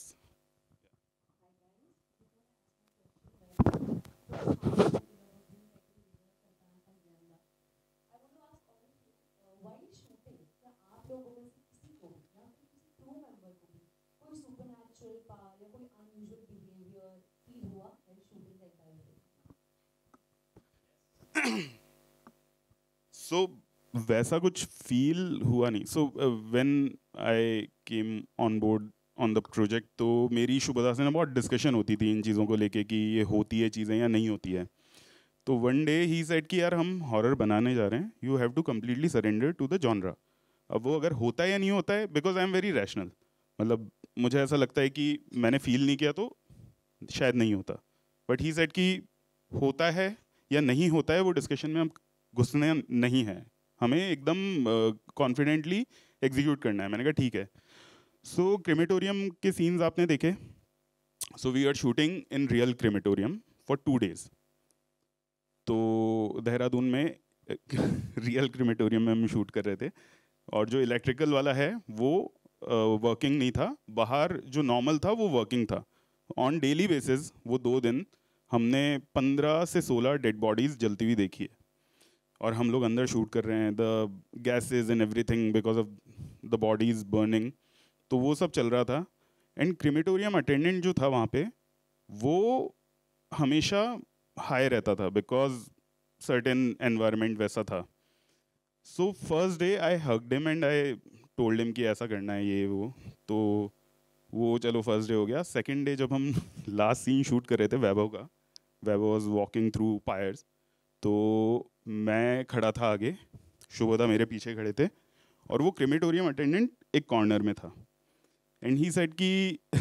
Speaker 3: So वैसा कुछ फील हुआ नहीं. So when I came on board on the project, तो मेरी शुभदा से ना बहुत डिस्कशन होती थी इन चीज़ों को लेके कि ये होती है चीज़ें या नहीं होती है. तो वन डे ही सेड कि यार हम हॉरर बनाने जा रहे हैं, you have to completely surrender to the genre. अब वो अगर होता है या नहीं होता है, because I am very rational, मतलब मुझे ऐसा लगता है कि मैंने फील नहीं किया तो शायद नहीं होता. बट ही सेड कि होता है या नहीं होता है, वो डिस्कशन में हम घुसने नहीं है, हमें एकदम कॉन्फिडेंटली एग्जीक्यूट करना है. मैंने कहा ठीक है. सो क्रेमेटोरियम के सीन्स आपने देखे. So we are shooting in real crematorium for 2 days. तो देहरादून में रियल क्रेमेटोरियम में हम शूट कर रहे थे, और जो इलेक्ट्रिकल वाला है वो वर्किंग नहीं था. बाहर जो नॉर्मल था वो वर्किंग था. ऑन डेली बेसिस वो 2 दिन हमने 15 से 16 डेड बॉडीज़ जलती हुई देखी है, और हम लोग अंदर शूट कर रहे हैं. The gases and everything because of the bodies burning, तो वो सब चल रहा था. एंड क्रीमेटोरियम अटेंडेंट जो था वहाँ पे, वो हमेशा हाई रहता था, बिकॉज सर्टेन एनवायरनमेंट वैसा था. So first day I hugged him and I told him कि ऐसा करना है ये वो. तो वो चलो फर्स्ट डे हो गया. सेकंड डे जब हम लास्ट सीन शूट कर रहे थे वैभव का, Vaibhav was walking through pyres, तो मैं खड़ा था आगे, शुभदा मेरे पीछे खड़े थे, और वो क्रेमेटोरियम अटेंडेंट एक कॉर्नर में था. एंड ही सेड कि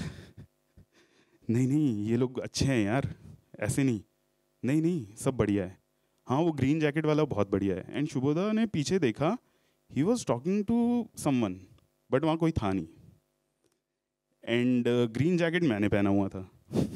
Speaker 3: नहीं नहीं ये लोग अच्छे हैं यार, ऐसे नहीं, नहीं नहीं सब बढ़िया है, हाँ वो ग्रीन जैकेट वाला बहुत बढ़िया है. एंड शुभदा ने पीछे देखा, he was talking to someone but वहाँ कोई था नहीं. एंड ग्रीन जैकेट मैंने पहना हुआ था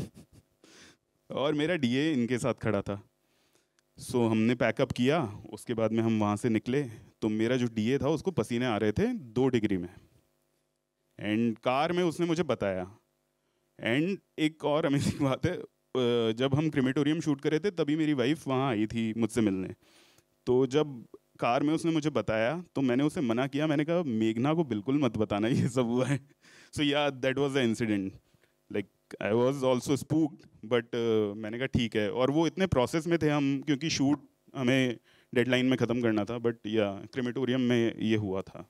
Speaker 3: और मेरा डीए इनके साथ खड़ा था. सो हमने पैकअप किया, उसके बाद में हम वहाँ से निकले, तो मेरा जो डीए था उसको पसीने आ रहे थे 2 डिग्री में. एंड कार में उसने मुझे बताया. एंड एक और अमेजिंग बात है, जब हम क्रेमेटोरियम शूट कर रहे थे तभी मेरी वाइफ वहाँ आई थी मुझसे मिलने. तो जब कार में उसने मुझे बताया तो मैंने उसे मना किया, मैंने कहा मेघना को बिल्कुल मत बताना ये सब हुआ है. So yeah that was the incident. Like I was also spooked but मैंने कहा ठीक है. और वो इतने प्रोसेस में थे हम, क्योंकि शूट हमें डेडलाइन में ख़त्म करना था. बट या क्रेमेटोरियम में ये हुआ था.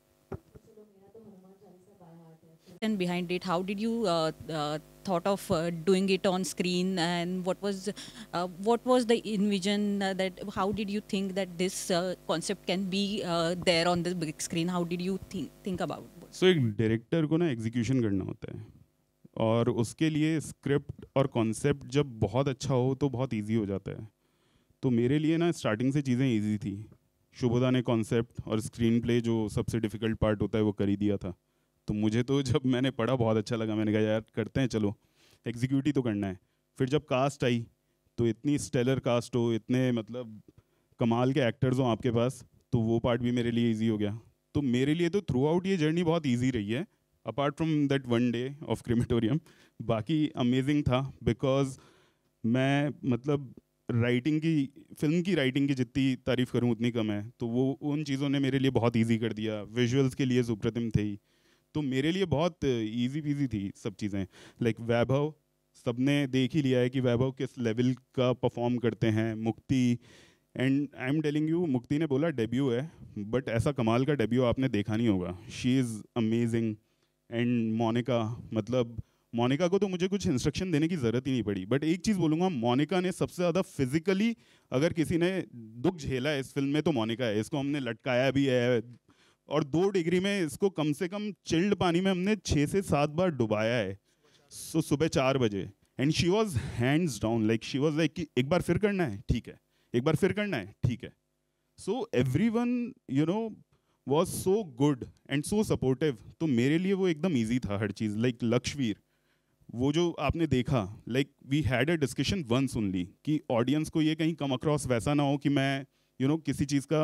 Speaker 13: And behind it, how did you thought of doing it on screen, and what was the envision that how did you think that this concept can be there on the big screen? How did you think about it?
Speaker 3: So एक director को ना execution करना होता है, और उसके लिए script और कॉन्सेप्ट जब बहुत अच्छा हो तो बहुत इजी हो जाता है. तो मेरे लिए ना स्टार्टिंग से चीज़ें इजी थी. शुभदा ने कॉन्सेप्ट और स्क्रीन प्ले जो सबसे डिफ़िकल्ट पार्ट होता है वो कर ही दिया था. तो मुझे तो जब मैंने पढ़ा बहुत अच्छा लगा, मैंने कहा यार करते हैं, चलो एग्जीक्यूट ही तो करना है. फिर जब कास्ट आई तो इतनी स्टेलर कास्ट हो, इतने मतलब कमाल के एक्टर्स हो आपके पास, तो वो पार्ट भी मेरे लिए इजी हो गया. तो मेरे लिए तो थ्रू आउट ये जर्नी बहुत इजी रही है, apart from that one day of crematorium. बाकी अमेजिंग था, बिकॉज मैं मतलब राइटिंग की, फिल्म की राइटिंग की जितनी तारीफ़ करूँ उतनी कम है. तो वो उन चीज़ों ने मेरे लिए बहुत ईजी कर दिया. विजुअल्स के लिए सुप्रतिम थे ही, तो मेरे लिए बहुत इजी पीजी थी सब चीज़ें. लाइक वैभव, सबने देख ही लिया है कि वैभव किस लेवल का परफॉर्म करते हैं. Mukti, and I am telling you, Mukti ने बोला डेब्यू है, बट ऐसा कमाल का डेब्यू आपने देखा नहीं होगा. She is amazing. And Monica, मतलब मोनिका को तो मुझे कुछ इंस्ट्रक्शन देने की ज़रूरत ही नहीं पड़ी. बट एक चीज़ बोलूँगा, मोनिका ने सबसे ज़्यादा फिजिकली अगर किसी ने दुख झेला है इस फिल्म में तो मोनिका है. इसको हमने लटकाया भी है, और 2 डिग्री में इसको कम से कम चिल्ड पानी में हमने 6 से 7 बार डुबाया है. सो सुबह 4 बजे. And she was hands down, like she was like कि एक बार फिर करना है, ठीक है, एक बार फिर करना है, ठीक है. So everyone you know was so good and so supportive. तो मेरे लिए वो एकदम ईजी था हर चीज़. लाइक लक्ष्यवीर, वो जो आपने देखा, like we had a discussion once only कि ऑडियंस को ये कहीं कम अक्रॉस वैसा ना हो कि मैं किसी चीज़ का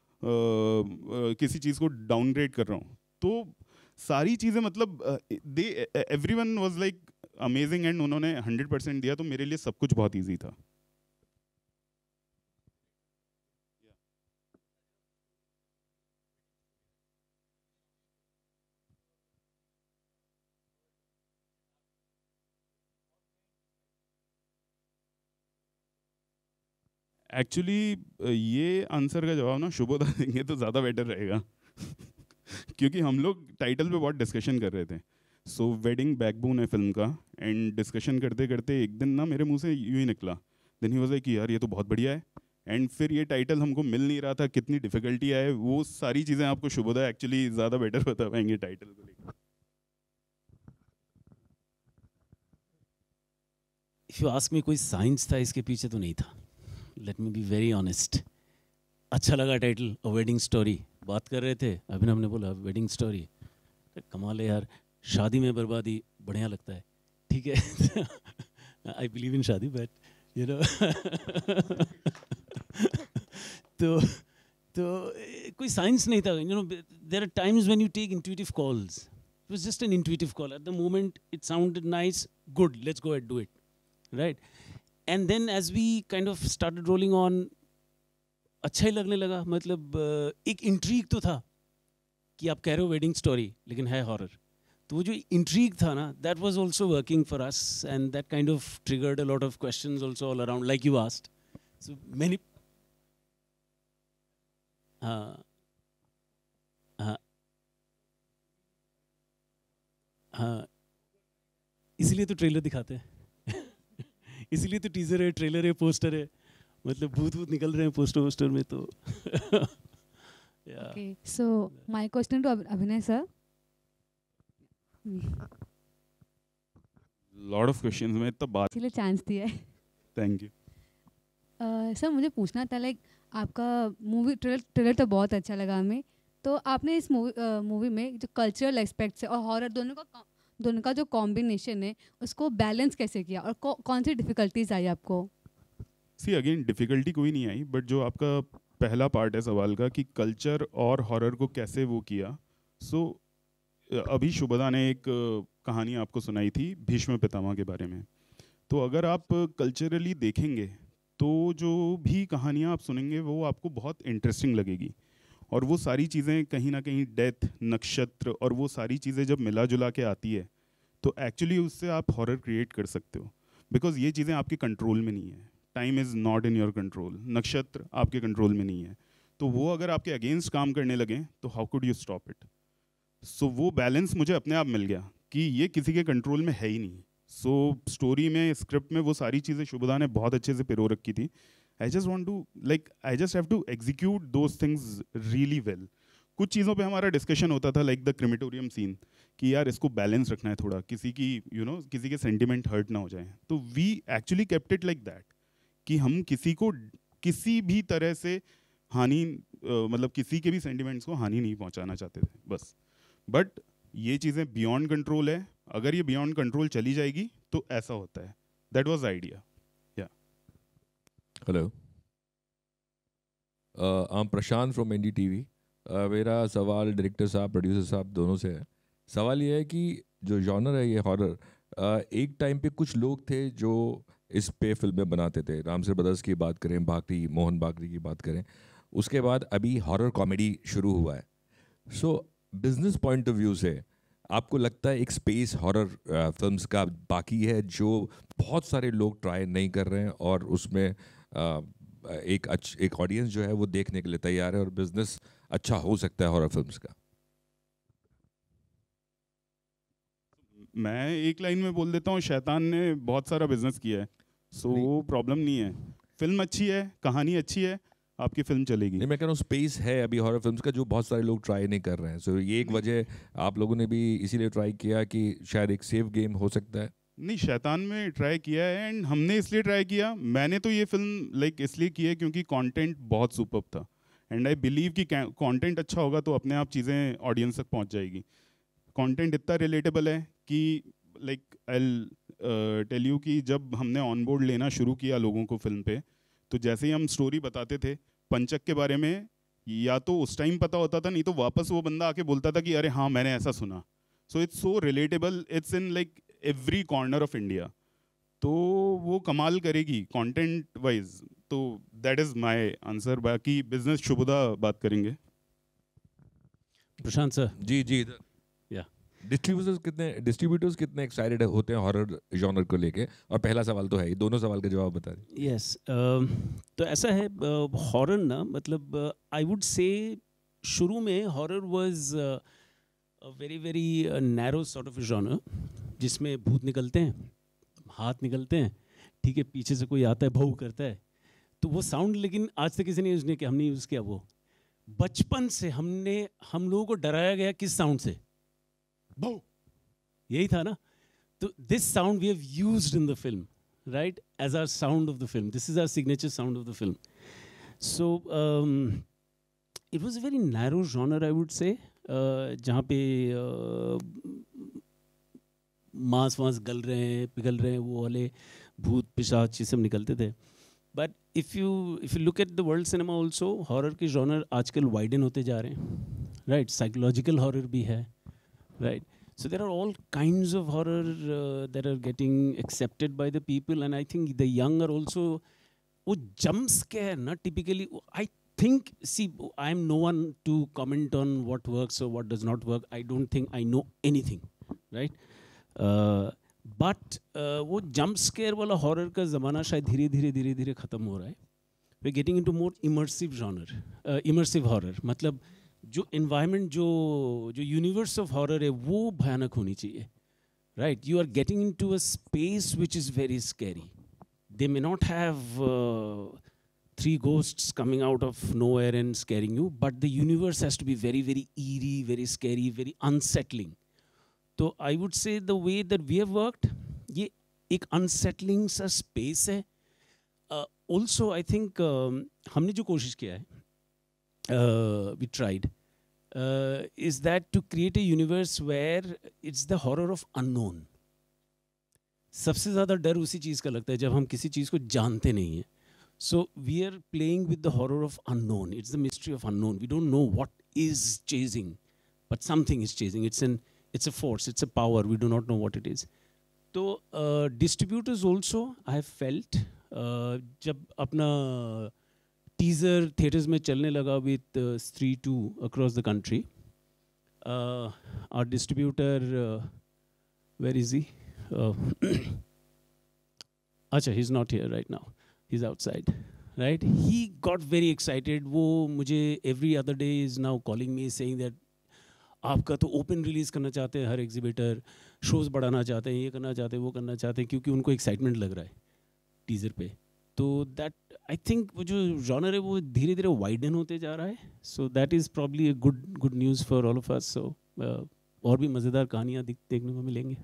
Speaker 3: किसी चीज़ को डाउनग्रेड कर रहा हूँ. तो सारी चीज़ें मतलब they everyone was like amazing, and उन्होंने 100% दिया. तो मेरे लिए सब कुछ बहुत इजी था. एक्चुअली ये आंसर का जवाब ना शुभदा देंगे तो ज़्यादा बेटर रहेगा क्योंकि हम लोग टाइटल पे बहुत डिस्कशन कर रहे थे. सो वेडिंग बैकबोन है फिल्म का, एंड डिस्कशन करते करते एक दिन ना मेरे मुंह से यूँ ही निकला. देन ही वाज लाइक कि यार ये तो बहुत बढ़िया है. एंड फिर ये टाइटल हमको मिल नहीं रहा था, कितनी डिफ़िकल्टी आए, वो सारी चीज़ें आपको शुभदा एक्चुअली ज़्यादा बेटर बता पाएंगे टाइटल को लेकर.
Speaker 1: इफ यू आस्क मी, कोई साइंस था इसके पीछे तो नहीं था. Let me be very honest. अच्छा लगा टाइटल, अ वेडिंग स्टोरी. बात कर रहे थे, अभिनव ने बोला वेडिंग स्टोरी, कमाल है यार. शादी में बर्बादी बढ़िया लगता है, ठीक है. आई बिलीव इन शादी, बट यू नो तो कोई साइंस नहीं था. You know there are times when you take intuitive calls. It was just an intuitive call. At the moment it sounded nice, good, let's go and do it, right. And then as we kind of started rolling on, अच्छा ही लगने लगा. मतलब एक intrigue तो था कि आप कह रहे हो वेडिंग स्टोरी लेकिन है हॉरर. तो वो जो इंट्रीग था ना, that was also working for us, and that kind of triggered a lot of questions also all around, like you asked. So many हाँ हाँ हाँ, इसलिए तो ट्रेलर दिखाते हैं इसलिए तो टीजर है, ट्रेलर है, पोस्टर है, मतलब भूत भूत निकल रहे हैं पोस्टर में तो
Speaker 14: Okay, so my question to Abhinay sir.
Speaker 3: Lot of questions में इतना बात
Speaker 14: इसलिए चांस दिया है।
Speaker 3: Thank you.
Speaker 14: सर मुझे पूछना था लाइक आपका मूवी ट्रेलर तो बहुत अच्छा लगा हमें, तो आपने इस मूवी में जो कल्चरल एस्पेक्ट्स है और हॉरर दोनों का जो कॉम्बिनेशन है उसको बैलेंस कैसे किया और कौन सी डिफ़िकल्टीज आई आपको?
Speaker 3: सी अगेन डिफ़िकल्टी कोई नहीं आई, बट जो आपका पहला पार्ट है सवाल का कि कल्चर और हॉरर को कैसे वो किया, सो अभी शुभदा ने एक कहानी आपको सुनाई थी भीष्म पितामह के बारे में। तो अगर आप कल्चरली देखेंगे तो जो भी कहानियाँ आप सुनेंगे वो आपको बहुत इंटरेस्टिंग लगेगी, और वो सारी चीज़ें कहीं ना कहीं डेथ, नक्षत्र और वो सारी चीज़ें जब मिला जुला के आती है तो एक्चुअली उससे आप हॉरर क्रिएट कर सकते हो, बिकॉज ये चीज़ें आपके कंट्रोल में नहीं है। Time is not in your control, नक्षत्र आपके कंट्रोल में नहीं है, तो वो अगर आपके अगेंस्ट काम करने लगें तो how could you stop it. So वो बैलेंस मुझे अपने आप मिल गया कि ये किसी के कंट्रोल में है ही नहीं। सो स्टोरी में, स्क्रिप्ट में वो सारी चीज़ें शुभदा ने बहुत अच्छे से पिरो रखी थी। I just want to I just have to execute those things really well. कुछ चीज़ों पे हमारा डिस्कशन होता था, लाइक द क्रिमेटोरियम सीन, कि यार इसको बैलेंस रखना है थोड़ा, किसी की किसी के सेंटिमेंट हर्ट ना हो जाए। तो we actually kept it like that कि हम किसी को किसी भी तरह से हानि मतलब किसी के भी सेंटिमेंट्स को हानि नहीं पहुंचाना चाहते थे बस। बट ये चीज़ें बियॉन्ड कंट्रोल है, अगर ये बियॉन्ड कंट्रोल चली जाएगी तो ऐसा होता है। That was idea. या
Speaker 15: hello, I am Prashant from NDTV. मेरा सवाल डायरेक्टर साहब, प्रोड्यूसर साहब दोनों से है। सवाल ये है कि जो जॉनर है ये हॉरर, एक टाइम पे कुछ लोग थे जो इस पे फिल्में बनाते थे। रामसर ब्रदर्स की बात करें, बाकरी, मोहन बाकरी की बात करें, उसके बाद अभी हॉरर कॉमेडी शुरू हुआ है। So business point of view से आपको लगता है एक स्पेस हॉरर फिल्म्स का बाकी है जो बहुत सारे लोग ट्राई नहीं कर रहे हैं और उसमें एक ऑडियंस जो है वो देखने के लिए तैयार है और बिजनेस अच्छा हो सकता है हॉरर फिल्म्स का?
Speaker 3: मैं एक लाइन में बोल देता हूँ, शैतान ने बहुत सारा बिजनेस किया है, सो वो प्रॉब्लम नहीं है। फिल्म अच्छी है, कहानी अच्छी है, आपकी फिल्म चलेगी।
Speaker 15: नहीं, मैं कह रहा हूँ स्पेस है अभी हॉरर फिल्म्स का जो बहुत सारे लोग ट्राई नहीं कर रहे हैं। सो ये एक वजह आप लोगों ने भी इसीलिए ट्राई किया कि शायद एक सेफ गेम हो सकता है।
Speaker 3: नहीं, शैतान में ट्राई किया है एंड हमने इसलिए ट्राई किया, मैंने तो ये फिल्म इसलिए की है क्योंकि कंटेंट बहुत सुपर्ब था एंड आई बिलीव कि कंटेंट अच्छा होगा तो अपने आप चीज़ें ऑडियंस तक पहुंच जाएगी। कंटेंट इतना रिलेटेबल है कि आई टेल यू कि जब हमने ऑन बोर्ड लेना शुरू किया लोगों को फिल्म पे, तो जैसे ही हम स्टोरी बताते थे पंचक के बारे में, या तो उस टाइम पता होता था, नहीं तो वापस वो बंदा आके बोलता था कि अरे हाँ मैंने ऐसा सुना। So it's so relatable, it's in every corner of India, तो वो कमाल करेगी कंटेंट वाइज। तो दैट इज माय आंसर। बाकी बिजनेस शुभदा बात करेंगे।
Speaker 1: प्रशांत सर।
Speaker 15: जी
Speaker 1: या
Speaker 15: डिस्ट्रीब्यूटर्स कितने एक्साइटेड होते हैं हॉरर जॉनर को लेके? और पहला सवाल तो है ही, दोनों सवाल का जवाब बता दें।
Speaker 1: यस, तो ऐसा है हॉरर ना, मतलब आई वुड से शुरू में horror was very very narrow sort of genre, जिसमें भूत निकलते हैं, हाथ निकलते हैं, ठीक है, पीछे से कोई आता है, भौ करता है, तो वो साउंड, लेकिन आज तक किसी ने यूज़ नहीं किया, हमने यूज़ किया वो। बचपन से हम लोगों को डराया गया किस साउंड से? भौ, यही था ना। तो this sound we have used in the film, right, as our sound of the film. This is our signature sound of the film. So it was a very narrow genre, I would say, जहाँ पे मांस गल रहे हैं, पिघल रहे हैं, वो वाले भूत पिशाच ये सब निकलते थे। But if you look at the world cinema also, horror के जॉनर आजकल वाइडन होते जा रहे हैं, राइट। साइकोलॉजिकल हॉरर भी है, right. So there are all kinds of horror that are getting accepted by the people, and I think the young are also. वो jump scare ना typically, I think, see, I am no one to comment on what works or what does not work. I don't think I know anything, right? But वो jump scare वाला horror का ज़माना शायद धीरे धीरे ख़त्म हो रहा है, we're getting into more immersive genre, immersive horror. मतलब जो environment, जो universe of horror है वो भयानक होनी चाहिए, right? You are getting into a space which is very scary. They may not have 3 ghosts coming out of nowhere and scaring you, but the universe has to be very, very eerie, very scary, very unsettling. So I would say the way that we have worked, ये एक unsettling सा space है. Also, I think हमने जो कोशिश किया है, we tried, is that to create a universe where it's the horror of unknown. सबसे ज़्यादा डर उसी चीज़ का लगता है जब हम किसी चीज़ को जानते नहीं हैं. So we are playing with the horror of unknown. It's the mystery of unknown. We don't know what is chasing, but something is chasing. It's a force. It's a power. We do not know what it is. So distributors also, I have felt, जब अपना teaser theaters में चलने लगा with Stree 2 across the country, our distributor, where is he? Acha, he's not here right now. He's outside, right? He got very excited. वो मुझे every other day is now calling me saying that आपका तो open release करना चाहते हैं हर exhibitor, shows बढ़ाना चाहते हैं, ये करना चाहते हैं, वो करना चाहते हैं, क्योंकि उनको excitement लग रहा है teaser पे. तो that I think वो जो genre है वो धीरे धीरे widen होते जा रहा है. So that is probably a good news for all of us. So और भी मज़ेदार कहानियाँ देखने को मिलेंगे.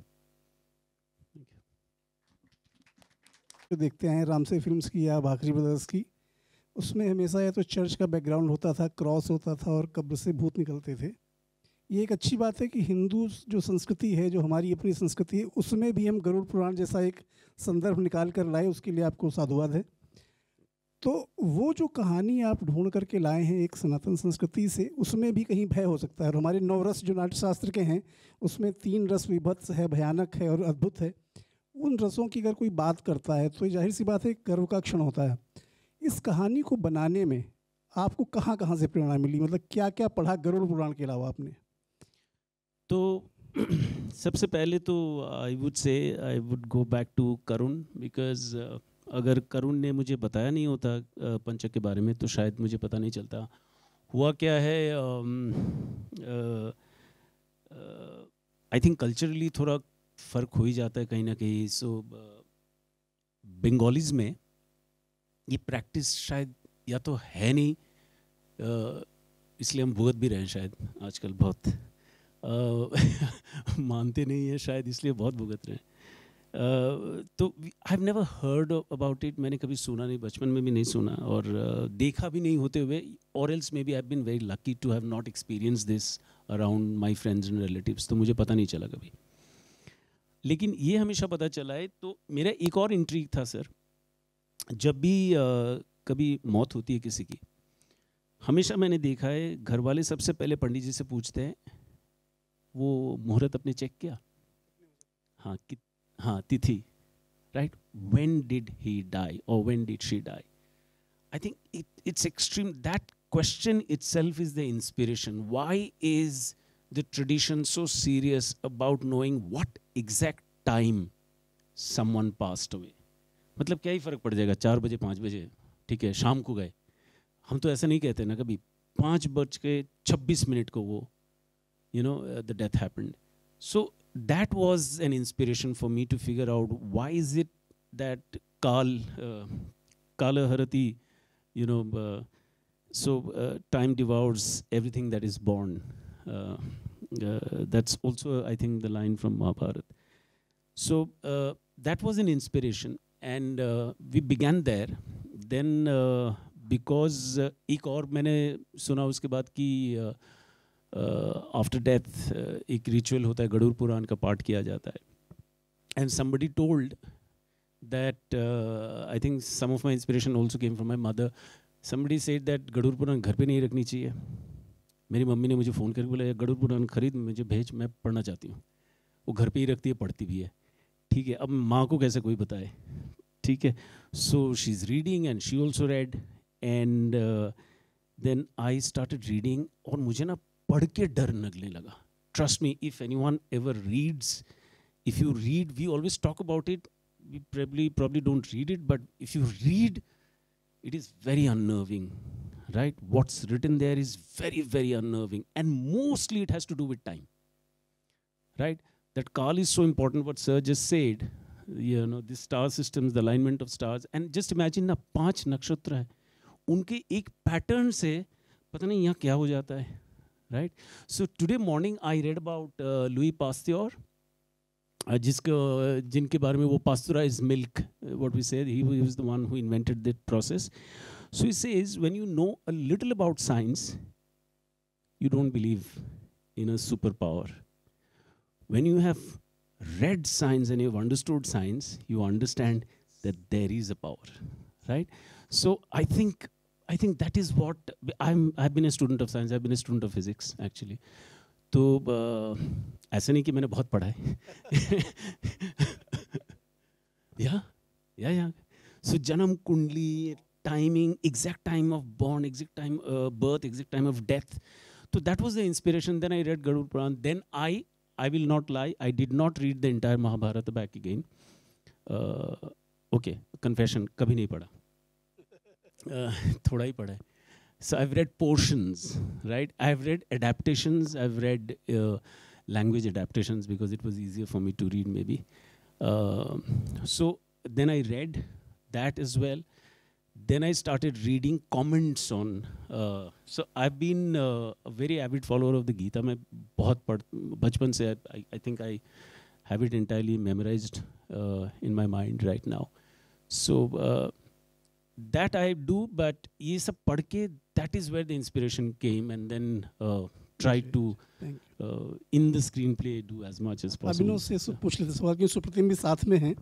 Speaker 16: जो देखते हैं रामसे फिल्म्स की या भाखरी ब्रदर्स की, उसमें हमेशा या तो चर्च का बैकग्राउंड होता था, क्रॉस होता था और कब्र से भूत निकलते थे. ये एक अच्छी बात है कि हिंदू जो संस्कृति है, जो हमारी अपनी संस्कृति है, उसमें भी हम गरुड़ पुराण जैसा एक संदर्भ निकाल कर लाए, उसके लिए आपको साधुवाद है. तो वो जो कहानी आप ढूंढ करके लाए हैं एक सनातन संस्कृति से, उसमें भी कहीं भय हो सकता है. और हमारे 9 रस जो नाट्यशास्त्र के हैं, उसमें 3 रस विभत्स है, भयानक है और अद्भुत है. उन रसों की अगर कोई बात करता है तो जाहिर सी बात है गर्व का क्षण होता है. इस कहानी को बनाने में आपको कहाँ कहाँ से प्रेरणा मिली, मतलब क्या क्या पढ़ा गरुड़ पुराण के अलावा आपने?
Speaker 1: तो सबसे पहले तो I would go back to Karun, because अगर करुण ने मुझे बताया नहीं होता पंचक के बारे में तो शायद मुझे पता नहीं चलता. हुआ क्या है, आई थिंक कल्चरली थोड़ा फ़र्क हो ही जाता है कहीं ना कहीं. सो बंगालीज़ में ये प्रैक्टिस शायद या तो है नहीं, इसलिए हम भुगत भी रहे हैं शायद आजकल बहुत. मानते नहीं हैं शायद, इसलिए बहुत भुगत रहे हैं. तो I have never heard about it. मैंने कभी सुना नहीं, बचपन में भी नहीं सुना और देखा भी नहीं होते हुए. और else maybe I have been very lucky to have not experience this around my friends and relatives. तो मुझे पता नहीं चला कभी, लेकिन ये हमेशा पता चला है. तो मेरा एक और इंट्रीग था सर, जब भी कभी मौत होती है किसी की, हमेशा मैंने देखा है घर वाले सबसे पहले पंडित जी से पूछते हैं वो मुहूर्त अपने चेक किया, हाँ तिथि, right, when did he die और when did she die. I think it's extreme. That question itself is the inspiration. Why is the tradition so serious about knowing what exact time someone passed away? मतलब क्या ही फ़र्क पड़ जाएगा 4 बजे 5 बजे, ठीक है, शाम को गए. हम तो ऐसा नहीं कहते ना कभी 5:26 को वो the death happened. So that was an inspiration for me to figure out why is it that Kala Harati, time devours everything that is born. That's also, I think, the line from Mahabharata. So that was an inspiration, and we began there. Then because एक और मैंने सुना उसके बाद कि after death एक ritual होता है, गरुड़ पुराण का पाठ किया जाता है. And somebody told that I think some of my inspiration also came from my mother. Somebody said that Garuda Purana घर पे नहीं रखनी चाहिए. मेरी मम्मी ने मुझे फ़ोन करके बोला गरुड़ पुराण खरीद, मुझे भेज, मैं पढ़ना चाहती हूँ. वो घर पे ही रखती है, पढ़ती भी है, ठीक है. अब माँ को कैसे कोई बताए, ठीक है. So she is reading and she also read, and then I started reading, और मुझे ना पढ़ के डर लगने लगा. Trust me, if anyone ever reads, if you read, we always talk about it, we probably don't read it, but if you read, it is very unnerving, right? What's written there is very, very unnerving. And mostly it has to do with time, right? That call is so important, what Sir just said, you know, the star systems, the alignment of stars. And just imagine na 5 nakshatra hai. Unke ek pattern se, pata nahi yahan kya ho jata hai, right? So today morning I read about Louis Pasteur, जिनके बारे में वो pasteurized milk, what we said, he was the one who invented that process. So he says, when you know a little about science, you don't believe in a superpower. When you have read science and you've understood science, you understand that there is a power, right? So I think that is what I've been a student of science. I've been a student of physics actually. तो ऐसा नहीं कि मैंने बहुत पढ़ा है. Yeah. So janam kundli, timing, exact time of born, exact time birth, exact time of death. So that was the inspiration. Then I read Garud Puran. Then I will not lie, I did not read the entire Mahabharata back again. Okay, confession, kabhi nahi padha. Thoda hi padha hai. So I've read portions, right? I've read adaptations, I've read language adaptations because it was easier for me to read maybe. So then I read that as well. Then I started reading comments on. So I've been a very avid follower of the Gita. मैं बहुत बचपन से I think I have it entirely memorized in my mind right now. So that I do, but ये सब पढ़ के that is where the inspiration came, and then try to in the screenplay do as much as possible.
Speaker 16: अभिनव से पूछ लेते सवाल कि सुप्रतिम भी साथ में हैं.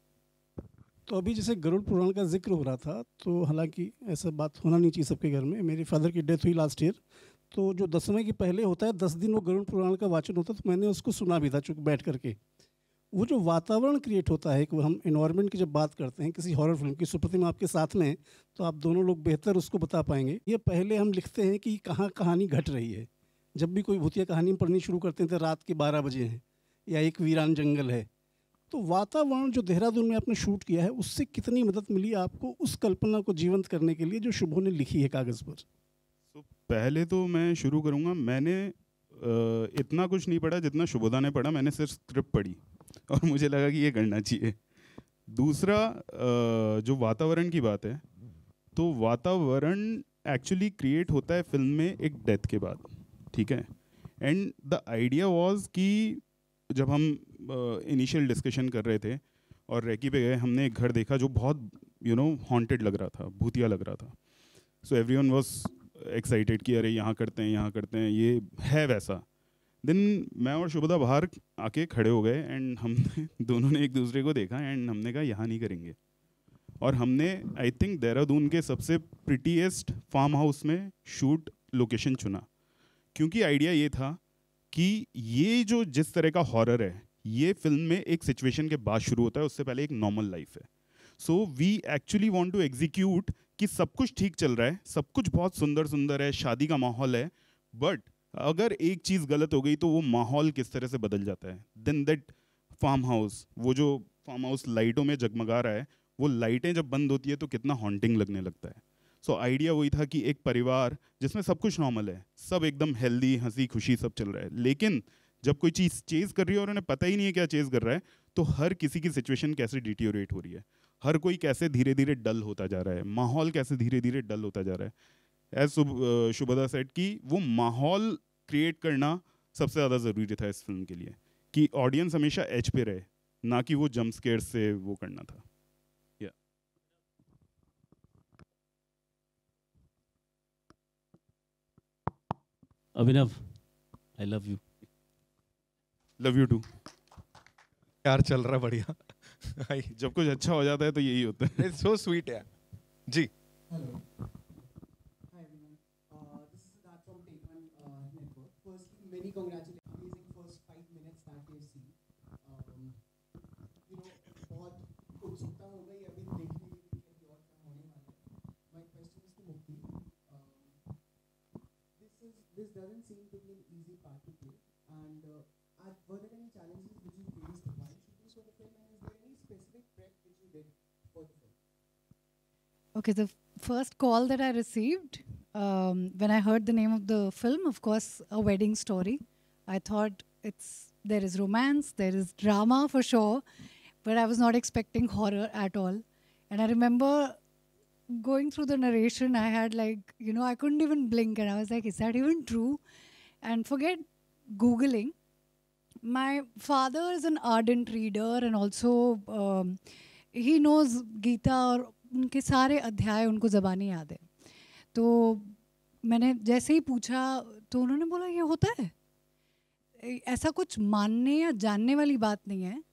Speaker 16: तो अभी जैसे गरुड़ पुराण का जिक्र हो रहा था, तो हालांकि ऐसा बात होना नहीं चाहिए सबके घर में. मेरे फादर की डेथ हुई लास्ट ईयर, तो जो दसवें के पहले होता है 10 दिन वो गरुड़ पुराण का वाचन होता है, तो मैंने उसको सुना भी था चूँकि बैठ करके. वो जो वातावरण क्रिएट होता है कि हम इन्वायरमेंट की जब बात करते हैं किसी हॉरर फिल्म की, सुप्रतिम आपके साथ में, तो आप दोनों लोग बेहतर उसको बता पाएंगे. ये पहले हम लिखते हैं कि कहाँ कहानी घट रही है. जब भी कोई भूतिया कहानी पढ़नी शुरू करते हैं तो रात के 12 बजे हैं या एक वीरान जंगल है. तो वातावरण जो देहरादून में आपने शूट किया है, उससे कितनी मदद मिली आपको उस कल्पना को जीवंत करने के लिए जो शुभो ने लिखी है कागज़ पर?
Speaker 3: तो पहले तो मैं शुरू करूँगा, मैंने इतना कुछ नहीं पढ़ा जितना शुभोदा ने पढ़ा. मैंने सिर्फ स्क्रिप्ट पढ़ी और मुझे लगा कि ये करना चाहिए. दूसरा जो वातावरण की बात है, तो वातावरण एक्चुअली क्रिएट होता है फिल्म में एक डेथ के बाद, ठीक है. एंड द आइडिया वाज कि जब हम इनिशियल डिस्कशन कर रहे थे और रेकी पे गए, हमने एक घर देखा जो बहुत हॉन्टेड लग रहा था, भूतिया लग रहा था. सो एवरीवन वाज एक्साइटेड कि अरे यहाँ करते हैं, ये है वैसा. देन मैं और शुभदा बाहर आके खड़े हो गए एंड हमने दोनों ने एक दूसरे को देखा एंड हमने कहा यहाँ नहीं करेंगे. और हमने आई थिंक देहरादून के सबसे प्रिटीएस्ट फार्म हाउस में शूट लोकेशन चुना, क्योंकि आइडिया ये था कि ये जो जिस तरह का हॉरर है, ये फिल्म में एक सिचुएशन के बाद शुरू होता है, उससे पहले एक नॉर्मल लाइफ है. So we actually want to execute कि सब कुछ ठीक चल रहा है, सब कुछ बहुत सुंदर सुंदर है, शादी का माहौल है, बट अगर एक चीज़ गलत हो गई तो वो माहौल किस तरह से बदल जाता है. देन दैट फार्म हाउस, वो जो फार्म हाउस लाइटों में जगमगा रहा है, वो लाइटें जब बंद होती है तो कितना हॉन्टिंग लगने लगता है. सो आइडिया वही था कि एक परिवार जिसमें सब कुछ नॉर्मल है, सब एकदम हेल्दी, हंसी खुशी सब चल रहा है, लेकिन जब कोई चीज़ चेज़ कर रही है और उन्हें पता ही नहीं है क्या चेज़ कर रहा है, तो हर किसी की सिचुएशन कैसे डिटीरियोरेट हो रही है, हर कोई कैसे धीरे धीरे डल होता जा रहा है, माहौल कैसे धीरे धीरे डल होता जा रहा है. एज शुभदा सेट कि वो माहौल क्रिएट करना सबसे ज़्यादा ज़रूरी था इस फिल्म के लिए, कि ऑडियंस हमेशा एज पे रहे, ना कि वो जंप स्केयर से वो करना था.
Speaker 1: अभिनव, I love you.
Speaker 3: Love you too.
Speaker 2: यार चल रहा बढ़िया.
Speaker 3: जब कुछ अच्छा हो जाता है तो यही होता है.
Speaker 2: It's so sweet यार. जी.
Speaker 17: Hello. Hi everyone. This is Siddharth from Take One Network. Firstly, many congratulations. Amazing first 5 minutes that we've seen. बहुत उत्सुकता हो गई अभी देखने के लिए कि और क्या होने वाला है. My question is to Mukti. This doesn't seem to be an easy part to play. And were there any challenges which you faced while shooting for the film, and is there any specific prep which you did for the film?
Speaker 6: Okay, the first call that I received when I heard the name of the film, of course, A Wedding Story. I thought there is romance, there is drama for sure, but I was not expecting horror at all. And I remember going through the narration, I had like, I couldn't even blink, and I was like, is that even true? And forget Googling. My father is an ardent reader, and also he knows Gita, और उनके सारे अध्याय उनको ज़बानी याद है. तो मैंने जैसे ही पूछा तो उन्होंने बोला ये होता है, ऐसा कुछ मानने या जानने वाली बात नहीं है.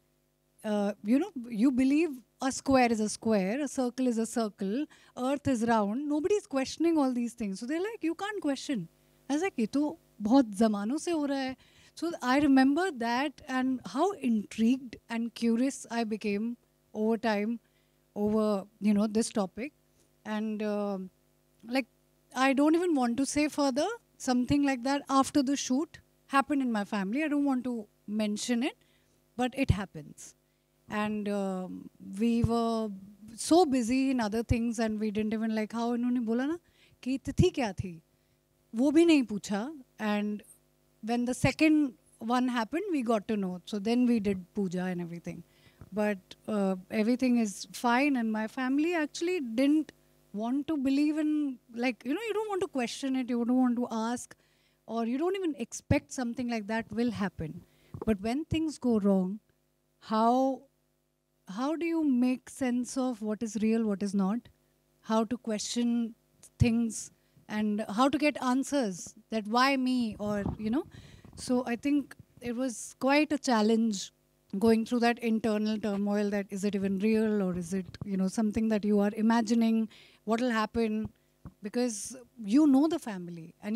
Speaker 6: You believe a square is a square, a circle is a circle, earth is round. Nobody is questioning all these things. So they're like, you can't question. I was like, ये तो बहुत ज़मानों से हो रहा है. So I remember that and how intrigued and curious I became over time over, this topic. And like, I don't even want to say further. Something like that after the shoot happened in my family. I don't want to mention it, but it happens. And we were so busy in other things and we didn't even like how इन्होंने बोला ना कि तिथि क्या थी, वो भी नहीं पूछा. And when the second one happened, we got to know. So then we did puja and everything. But everything is fine, and my family actually didn't want to believe in, like, you don't want to question it, you don't want to ask, or you don't even expect something like that will happen. But when things go wrong, how do you make sense of what is real, what is not? How to question things and how to get answers that why me, or, So I think it was quite a challenge going through that internal turmoil, that is it even real, or is it, something that you are imagining, what will happen? Because you know the family, and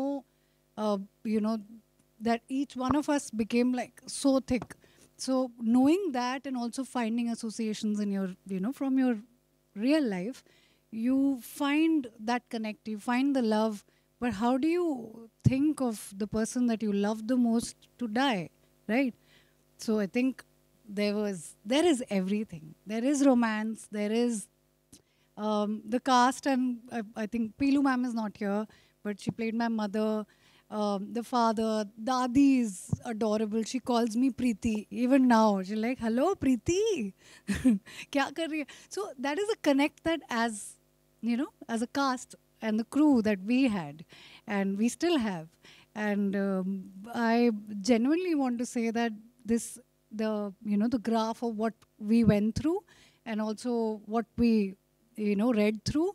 Speaker 6: that each one of us became like so thick. So knowing that, and also finding associations in your, from your real life, you find that connect, you find the love. But how do you think of the person that you love the most to die, right? So I think there is everything. There is romance, there is the cast, and I think Pilu ma'am is not here, but she played my mother. The father, Dadi is adorable. She calls me Preeti. Even now, she's like, hello, Preeti. Kya kar rahi hai? So that is a connect that as a cast and the crew that we had, and we still have. And I genuinely want to say that the graph of what we went through, and also what we, read through,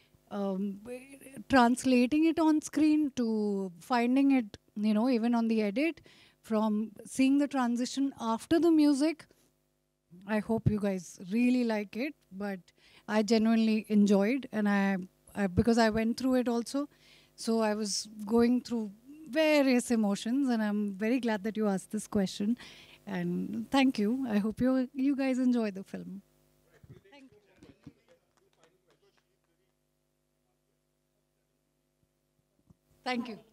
Speaker 6: translating it on screen to finding it, even on the edit, from seeing the transition after the music. I hope you guys really like it, but I genuinely enjoyed, and I because I went through it also. So I was going through various emotions, and I'm very glad that you asked this question. And thank you. I hope you guys enjoy the film. Thank you.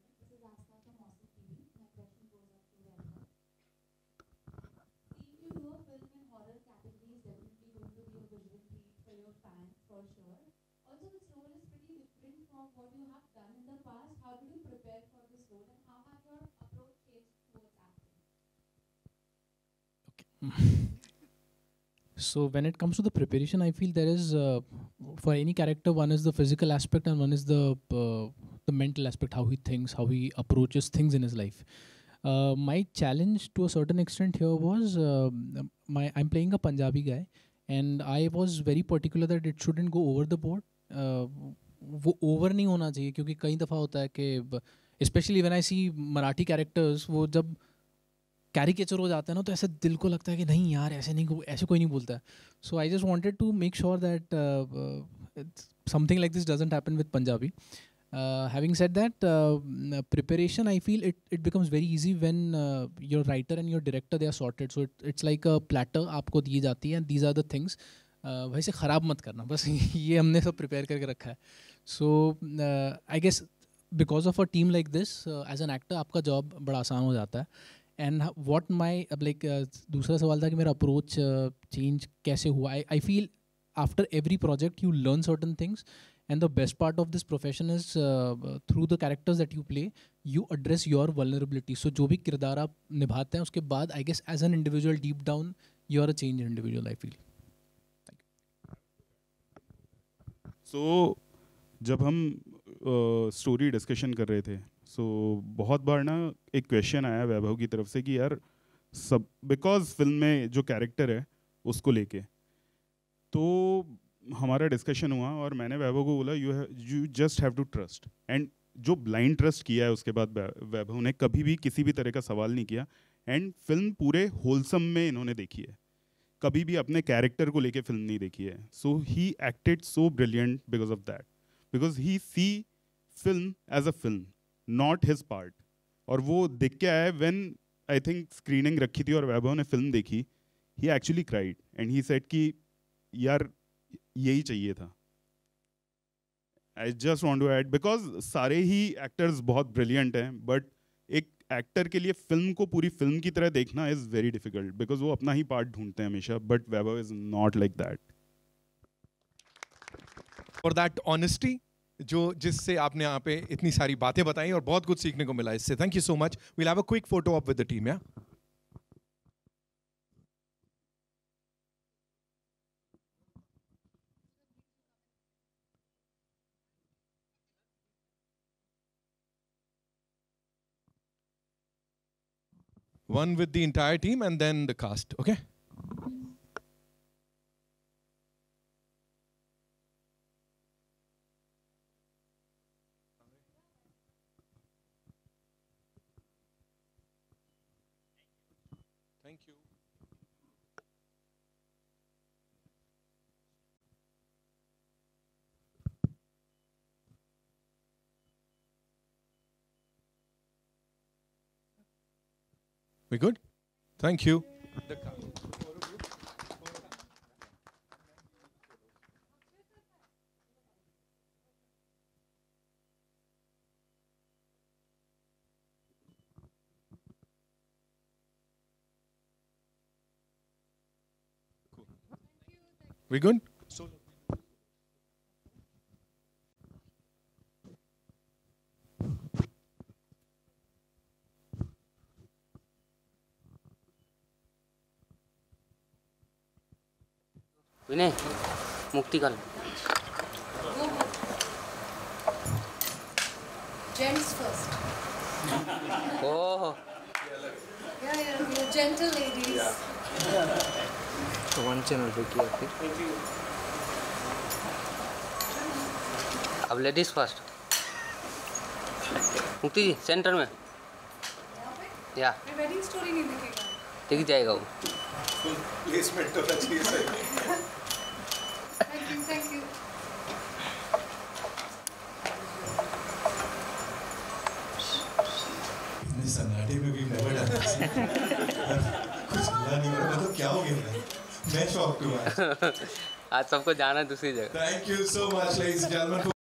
Speaker 5: So when it comes to the preparation, I feel there is for any character, one is the physical aspect and one is the mental aspect, how he thinks, how he approaches things in his life. My challenge to a certain extent here was I'm playing a Punjabi guy, and I was very particular that it shouldn't go over the board. वो over नहीं होना चाहिए, क्योंकि कई दफ़ा होता है कि especially when I see Marathi characters, वो जब कैरिकेचर हो जाता है ना, तो ऐसे दिल को लगता है कि नहीं यार, ऐसे कोई नहीं बोलता है. So I just wanted to make sure that something like this doesn't happen with Punjabi. Having said that, preparation, I feel it becomes very easy when your writer and your director, they are sorted. So it's like a platter आपको दी जाती है, and these are the things. वैसे ख़राब मत करना, बस ये हमने सब prepare करके रखा है. So I guess because of a team like this, as an actor, आपका job बड़ा आसान हो जाता है. And what my दूसरा सवाल था कि मेरा approach change कैसे हुआ. I feel after every project you learn certain things, and the best part of this profession is through the characters that you play, you address your vulnerability. So जो भी किरदार आप निभाते हैं उसके बाद I guess as an individual deep down you are a changed individual, I feel.
Speaker 3: So जब हम स्टोरी डिस्कशन कर रहे थे, बहुत बार ना एक क्वेश्चन आया वैभव की तरफ से कि यार सब बिकॉज फिल्म में जो कैरेक्टर है उसको लेके, तो हमारा डिस्कशन हुआ और मैंने वैभव को बोला you just have to trust, and जो ब्लाइंड ट्रस्ट किया है उसके बाद वैभव ने कभी भी किसी भी तरह का सवाल नहीं किया, एंड फिल्म पूरे होलसम में इन्होंने देखी है, कभी भी अपने कैरेक्टर को लेके फिल्म नहीं देखी है. So he acted so brilliant because of that, because he see film as a film, not his part. और वो दिख के आया व्हेन आई थिंक स्क्रीनिंग रखी थी और वैभव ने फिल्म देखी, he actually cried and he said कि यार यही चाहिए था. I just want to add, because सारे ही एक्टर्स बहुत ब्रिलियंट हैं, बट एक एक्टर के लिए फिल्म को पूरी फिल्म की तरह देखना इज वेरी डिफिकल्ट, बिकॉज वो अपना ही पार्ट ढूंढते हैं हमेशा, but Vaibhav is not like that.
Speaker 2: For that honesty जिससे आपने यहाँ पे इतनी सारी बातें बताई और बहुत कुछ सीखने को मिला इससे. Thank you so much. We'll have a quick photo of with the team. या one with the entire team and then the cast. Okay. Thank you. We good? Thank you. We good?
Speaker 18: Vinay Muktikal.
Speaker 6: Gents first.
Speaker 18: Oh.
Speaker 6: Yeah, you're gentle ladies.
Speaker 18: तो one channel पे किया फिर. अब ladies first. मुक्ति जी centre में. या
Speaker 6: wedding story नहीं दिखेगा.
Speaker 18: दिख जाएगा वो.
Speaker 2: प्लेसमेंट होना चाहिए सर.
Speaker 6: Thank you.
Speaker 2: सन्नाटे में भी never done this. कुछ बुरा नहीं हो रहा, मैं तो क्या हो गया, मैं शॉक हूँ.
Speaker 18: आज सबको जाना दूसरी जगह.
Speaker 2: Thank you so much, ladies and gentlemen.